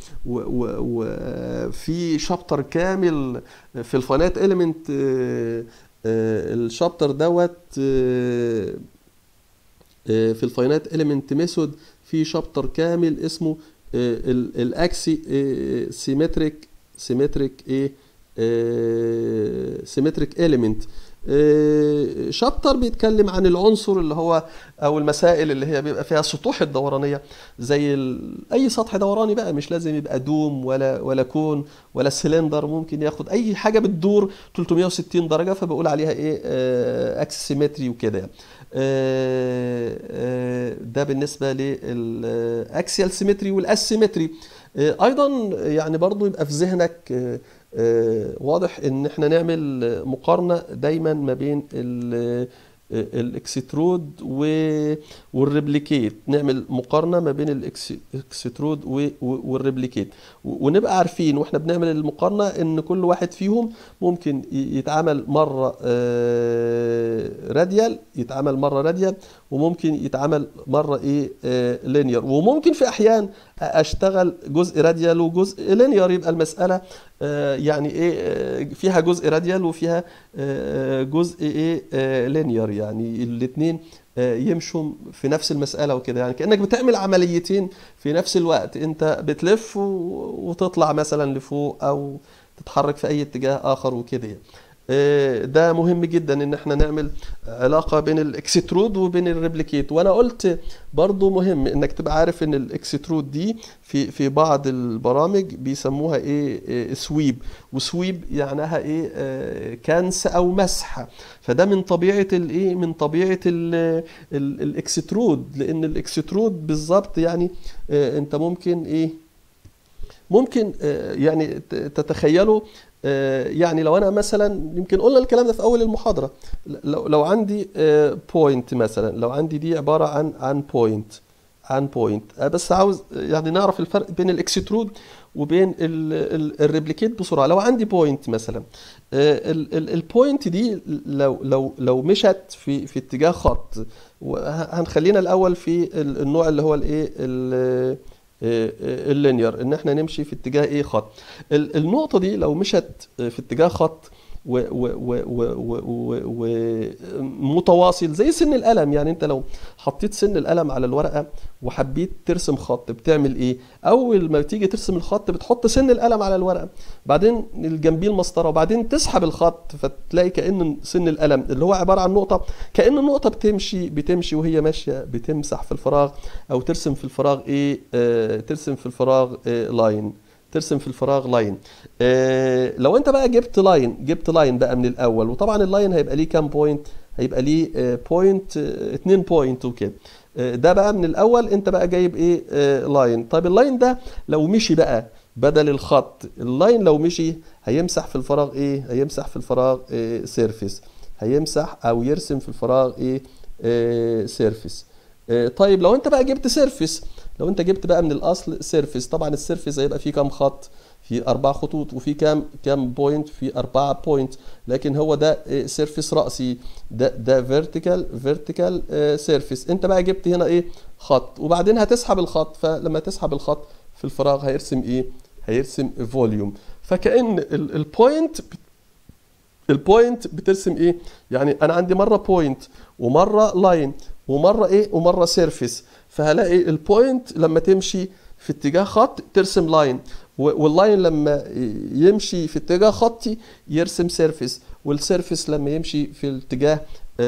[SPEAKER 1] وفي شابتر كامل في الفاينايت اليمنت. آه آه الشابتر دوت آه آه في الفاينايت اليمنت ميثود في شابتر كامل اسمه آه الاكسي آه سيمتريك سيمتريك ايه سيمتريك اليمنت. شابتر بيتكلم عن العنصر اللي هو او المسائل اللي هي بيبقى فيها السطوح الدورانيه، زي اي سطح دوراني بقى، مش لازم يبقى دوم ولا ولا كون ولا سلندر، ممكن ياخد اي حاجه بتدور ثلاثمائة وستين درجه، فبقول عليها ايه اكسسيمتري وكده. ده بالنسبه للاكسيال سيمتري والاسيمتري. ايضا يعني برضو يبقى في ذهنك آه واضح ان احنا نعمل مقارنة دايما ما بين الاكسترود والريبليكيت، نعمل مقارنة ما بين الاكسترود والريبليكيت، ونبقى عارفين واحنا بنعمل المقارنة ان كل واحد فيهم ممكن يتعامل مرة آه راديال، يتعامل مرة راديال، وممكن يتعامل مرة ايه آه لينير، وممكن في احيان اشتغل جزء راديال وجزء لينير، يبقى المسألة آه يعني ايه فيها جزء راديال وفيها آه جزء ايه آه لينير، يعني الاثنين آه يمشوا في نفس المسألة وكده، يعني كأنك بتعمل عمليتين في نفس الوقت، انت بتلف وتطلع مثلا لفوق او تتحرك في اي اتجاه اخر وكده يعني. ده مهم جدا ان احنا نعمل علاقة بين الاكسترود وبين الريبليكيت. وانا قلت برضو مهم انك تبقى عارف ان الاكسترود دي في في بعض البرامج بيسموها ايه سويب، وسويب يعنيها ايه كنس او مسح، فده من طبيعة الايه من طبيعة الاكسترود، لان الاكسترود بالظبط يعني انت ممكن ايه ممكن يعني تتخيلوا يعني لو انا مثلا، يمكن قلنا الكلام ده في اول المحاضره، لو لو عندي بوينت مثلا، لو عندي دي عباره عن عن بوينت عن بوينت بس عاوز يعني نعرف الفرق بين الاكسترود وبين الريبليكيت بسرعه. لو عندي بوينت مثلا، البوينت دي لو لو لو مشت في في اتجاه خط، هنخلينا الاول في النوع اللي هو الايه اللينير، ان احنا نمشي في اتجاه ايه خط. النقطة دي لو مشت في اتجاه خط ومتواصل زي سن القلم، يعني انت لو حطيت سن القلم على الورقة وحبيت ترسم خط بتعمل ايه؟ اول ما تيجي ترسم الخط بتحط سن القلم على الورقة، بعدين الجنبيه المسطرة، وبعدين تسحب الخط، فتلاقي كأن سن القلم اللي هو عبارة عن نقطة، كأن النقطة بتمشي بتمشي وهي ماشية بتمسح في الفراغ، او ترسم في الفراغ ايه آه ترسم في الفراغ آه لاين ترسم في الفراغ لاين. آه لو انت بقى جبت لاين جبت لاين بقى من الاول، وطبعا اللاين هيبقى ليه كام بوينت؟ هيبقى ليه آه بوينت آه اتنين بوينت وكده. آه ده بقى من الاول انت بقى جايب ايه آه لاين. طيب اللاين ده لو مشي بقى بدل الخط، اللاين لو مشي هيمسح في الفراغ ايه؟ هيمسح في الفراغ آه سيرفيس، هيمسح او يرسم في الفراغ ايه آه سيرفيس. آه طيب لو انت بقى جبت سيرفيس، لو انت جبت بقى من الاصل سيرفيس، طبعا السيرفيس هيبقى فيه كام خط؟ في اربع خطوط، وفي كام كام بوينت؟ في اربعة بوينت، لكن هو ده سيرفيس رأسي، ده ده فيرتيكال فيرتيكال سيرفيس. انت بقى جبت هنا ايه خط، وبعدين هتسحب الخط، فلما تسحب الخط في الفراغ هيرسم ايه؟ هيرسم فوليوم. فكأن البوينت البوينت بترسم ايه؟ يعني انا عندي مره بوينت ومره لاين ومره ايه ومره سيرفيس، فهلاقي البوينت لما تمشي في اتجاه خط ترسم لاين، واللاين لما يمشي في اتجاه خطي يرسم سيرفيس، والسيرفيس لما يمشي في الاتجاه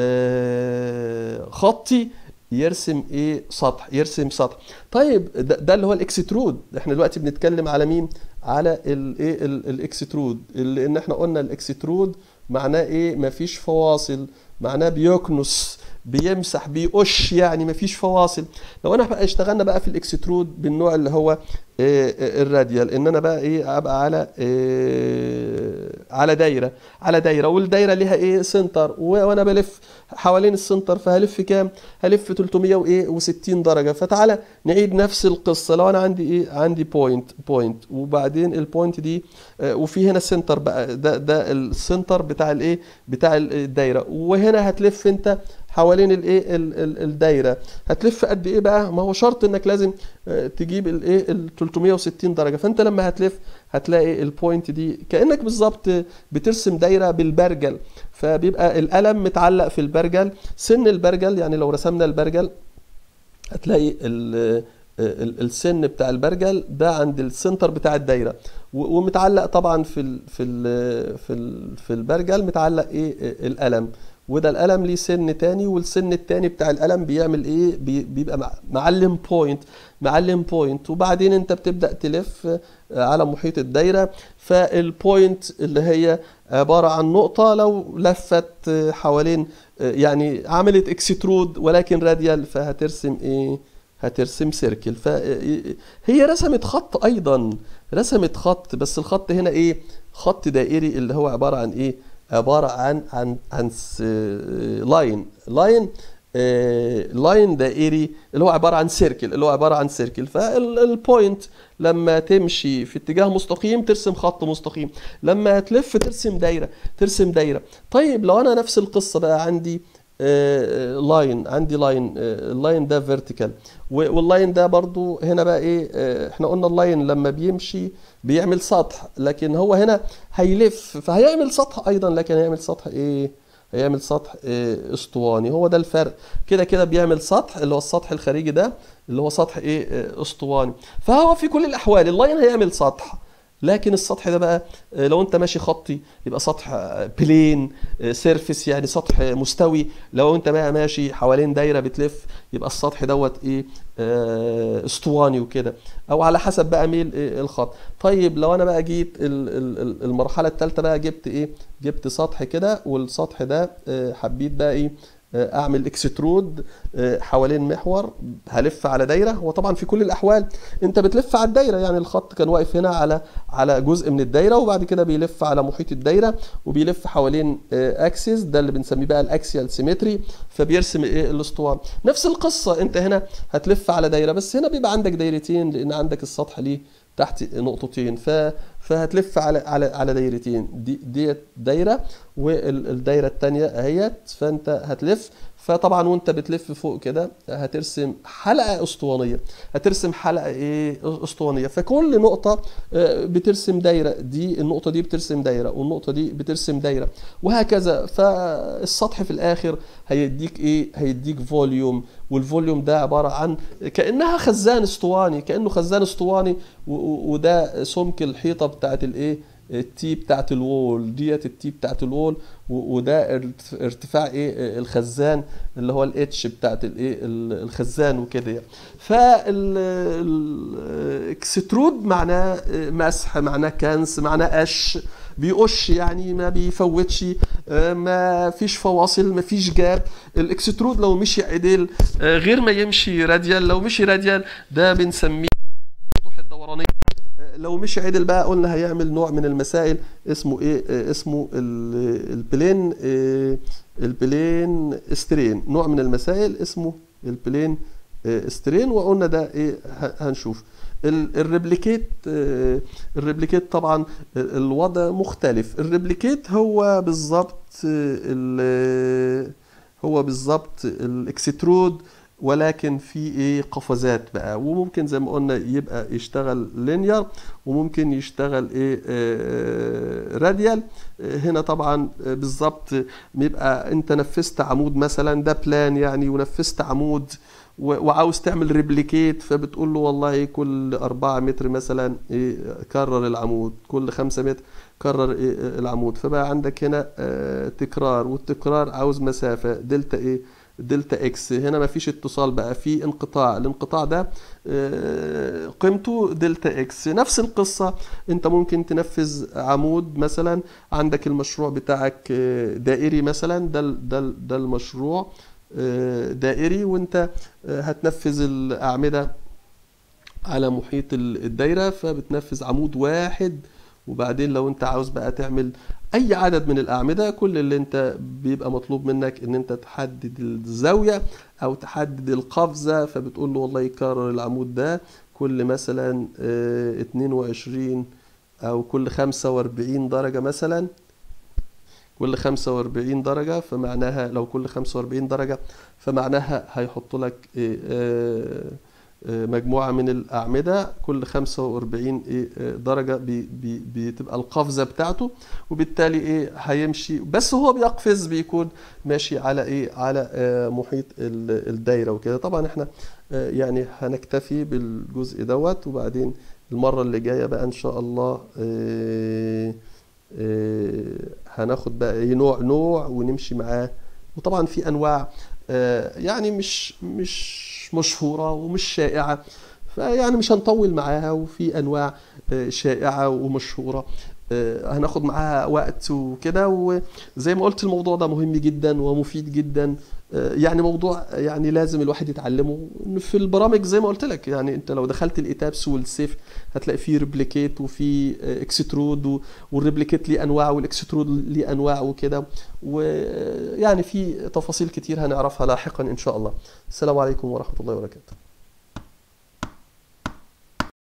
[SPEAKER 1] خطي يرسم ايه سطح يرسم سطح. طيب ده, ده اللي هو الاكسترود. احنا دلوقتي بنتكلم على مين؟ على الايه الاكسترود، لان احنا قلنا الاكسترود معناه ايه؟ مفيش فواصل، معناه بيكنس بيمسح بيقش يعني مفيش فواصل. لو انا بقى اشتغلنا بقى في الاكسترود بالنوع اللي هو الراديال، ان انا بقى ايه ابقى على إيه على دايره على دايره والدايره ليها ايه سنتر، وانا بلف حوالين السنتر فهلف كام؟ هلف ثلاثمية وستين درجه. فتعالى نعيد نفس القصه. لو انا عندي ايه عندي بوينت بوينت وبعدين البوينت دي آه وفي هنا سنتر بقى، ده ده السنتر بتاع الايه بتاع الدايره، وهنا هتلف انت حوالين الايه الدايره. هتلف قد ايه بقى؟ ما هو شرط انك لازم تجيب الايه ال ثلاثمية وستين درجه. فانت لما هتلف هتلاقي البوينت دي كانك بالظبط بترسم دايره بالبرجل، فبيبقى القلم متعلق في البرجل، سن البرجل يعني لو رسمنا البرجل هتلاقي ال السن بتاع البرجل ده عند السنتر بتاع الدايره، ومتعلق طبعا في ال في ال في ال في البرجل متعلق ايه القلم، وده القلم ليه سن تاني، والسن التاني بتاع القلم بيعمل ايه بيبقى معلم بوينت معلم بوينت. وبعدين انت بتبدأ تلف على محيط الدايرة، فالبوينت اللي هي عبارة عن نقطة لو لفت حوالين يعني عملت اكسترود ولكن راديال فهترسم ايه هترسم سيركل. فهي رسمت خط ايضا، رسمت خط، بس الخط هنا ايه خط دائري اللي هو عبارة عن ايه عبارة عن عن عن لاين لاين لاين دائري اللي هو عبارة عن سيركل اللي هو عبارة عن سيركل. فالبوينت لما تمشي في اتجاه مستقيم ترسم خط مستقيم، لما تلف ترسم دايرة ترسم دايرة. طيب لو انا نفس القصة بقى عندي لاين عندي لاين اللاين ده فيرتيكال، واللاين ده برضو هنا بقى ايه احنا قلنا اللاين لما بيمشي بيعمل سطح، لكن هو هنا هيلف فهيعمل سطح ايضا، لكن هيعمل سطح ايه هيعمل سطح إيه اسطواني. هو ده الفرق، كده كده بيعمل سطح اللي هو السطح الخارجي ده اللي هو سطح ايه اسطواني. فهو في كل الاحوال اللاين هيعمل سطح، لكن السطح ده بقى لو انت ماشي خطي يبقى سطح بلين سيرفيس يعني سطح مستوي، لو انت بقى ماشي حوالين دايره بتلف يبقى السطح دوت ايه اسطواني وكده، او على حسب بقى ميل إيه الخط. طيب لو انا بقى جيت المرحله الثالثه بقى جبت ايه جبت سطح كده، والسطح ده حبيت بقى ايه اعمل اكسترود حوالين محور، هلف على دايره. هو طبعا في كل الاحوال انت بتلف على الدايره، يعني الخط كان واقف هنا على على جزء من الدايره، وبعد كده بيلف على محيط الدايره وبيلف حوالين اكسس ده اللي بنسميه بقى الاكسيال سيمتري، فبيرسم ايه الاسطوانه. نفس القصه انت هنا هتلف على دايره، بس هنا بيبقى عندك دايرتين لان عندك السطح ليه تحت نقطتين، ف فهتلف على على على دايرتين، دي ديت دايره والدايره الثانيه اهيت، فانت هتلف. فطبعا وانت بتلف فوق كده هترسم حلقه اسطوانيه هترسم حلقه ايه اسطوانيه. فكل نقطه بترسم دايره، دي النقطه دي بترسم دايره والنقطه دي بترسم دايره وهكذا. فالسطح في الاخر هيديك ايه هيديك فوليوم، والفوليوم ده عباره عن كانها خزان اسطواني كانه خزان اسطواني، وده سمك الحيطه بتاعت الايه التي بتاعت الوول ديت التي بتاعت الوول، وده ارتفاع ايه الخزان اللي هو الاتش بتاعت الايه الخزان وكده يعني. فالاكسترود معناه مسح، معناه كنس، معناه قش، بيقش يعني ما بيفوتش، ما فيش فواصل، ما فيش جاب. الاكسترود لو مشي عدل غير ما يمشي راديال، لو مشي راديال ده بنسميه السطوح الدورانيه. لو مشي عدل بقى قلنا هيعمل نوع من المسائل اسمه ايه اسمه البلين البلين سترين، نوع من المسائل اسمه البلين سترين، وقلنا ده ايه هنشوف. الريبليكيت الريبليكيت طبعا الوضع مختلف. الريبليكيت هو بالظبط هو بالظبط الاكسترود، ولكن في ايه قفزات بقى، وممكن زي ما قلنا يبقى يشتغل لينير وممكن يشتغل ايه آه راديال. هنا طبعا بالظبط بيبقى انت نفذت عمود مثلا ده بلان يعني، ونفذت عمود وعاوز تعمل ريبليكيت، فبتقول له والله كل أربعة متر مثلا إيه كرر العمود، كل خمسة متر كرر إيه العمود. فبقى عندك هنا آه تكرار، والتكرار عاوز مسافة دلتا ايه دلتا اكس. هنا ما فيش اتصال بقى، في انقطاع، الانقطاع ده قيمته دلتا اكس. نفس القصة انت ممكن تنفذ عمود مثلا، عندك المشروع بتاعك دائري مثلا، ده ده ده المشروع آه، دائري، وانت آه، هتنفذ الأعمدة على محيط ال- الدايرة، فبتنفذ عمود واحد. وبعدين لو انت عاوز بقى تعمل اي عدد من الاعمدة، كل اللي انت بيبقى مطلوب منك ان انت تحدد الزاوية او تحدد القفزة، فبتقول له والله يكرر العمود ده كل مثلا آه، اتنين وعشرين او كل خمسة واربعين درجة مثلا، كل خمسة واربعين درجة. فمعناها لو كل خمسة واربعين درجة فمعناها هيحط لك إيه، آه، آه، مجموعة من الأعمدة كل خمسة واربعين إيه، آه، درجة بي- بي- بتبقى القفزة بتاعته. وبالتالي إيه هيمشي، بس هو بيقفز بيكون ماشي على إيه، على آه، محيط ال- الدايرة وكده. طبعا إحنا آه، يعني هنكتفي بالجزء دوت، وبعدين المرة اللي جاية بقى إن شاء الله آه، آه، هناخد بقى ايه نوع نوع ونمشي معاه. وطبعا في انواع آه، يعني مش مش مشهورة ومش شائعة، فيعني مش هنطول معاها. وفي انواع آه، شائعة ومشهورة آه، هناخد معاها وقت وكده. وزي ما قلت الموضوع ده مهم جدا ومفيد جدا، آه، يعني موضوع يعني لازم الواحد يتعلمه في البرامج. زي ما قلت لك يعني انت لو دخلت الايتابس والسيف هتلاقي فيه ريبليكيت وفي اكسترود، والريبليكيت ليه انواع والاكسترود ليه انواع وكده. ويعني في تفاصيل كتير هنعرفها لاحقا ان شاء الله. السلام عليكم ورحمة الله وبركاته.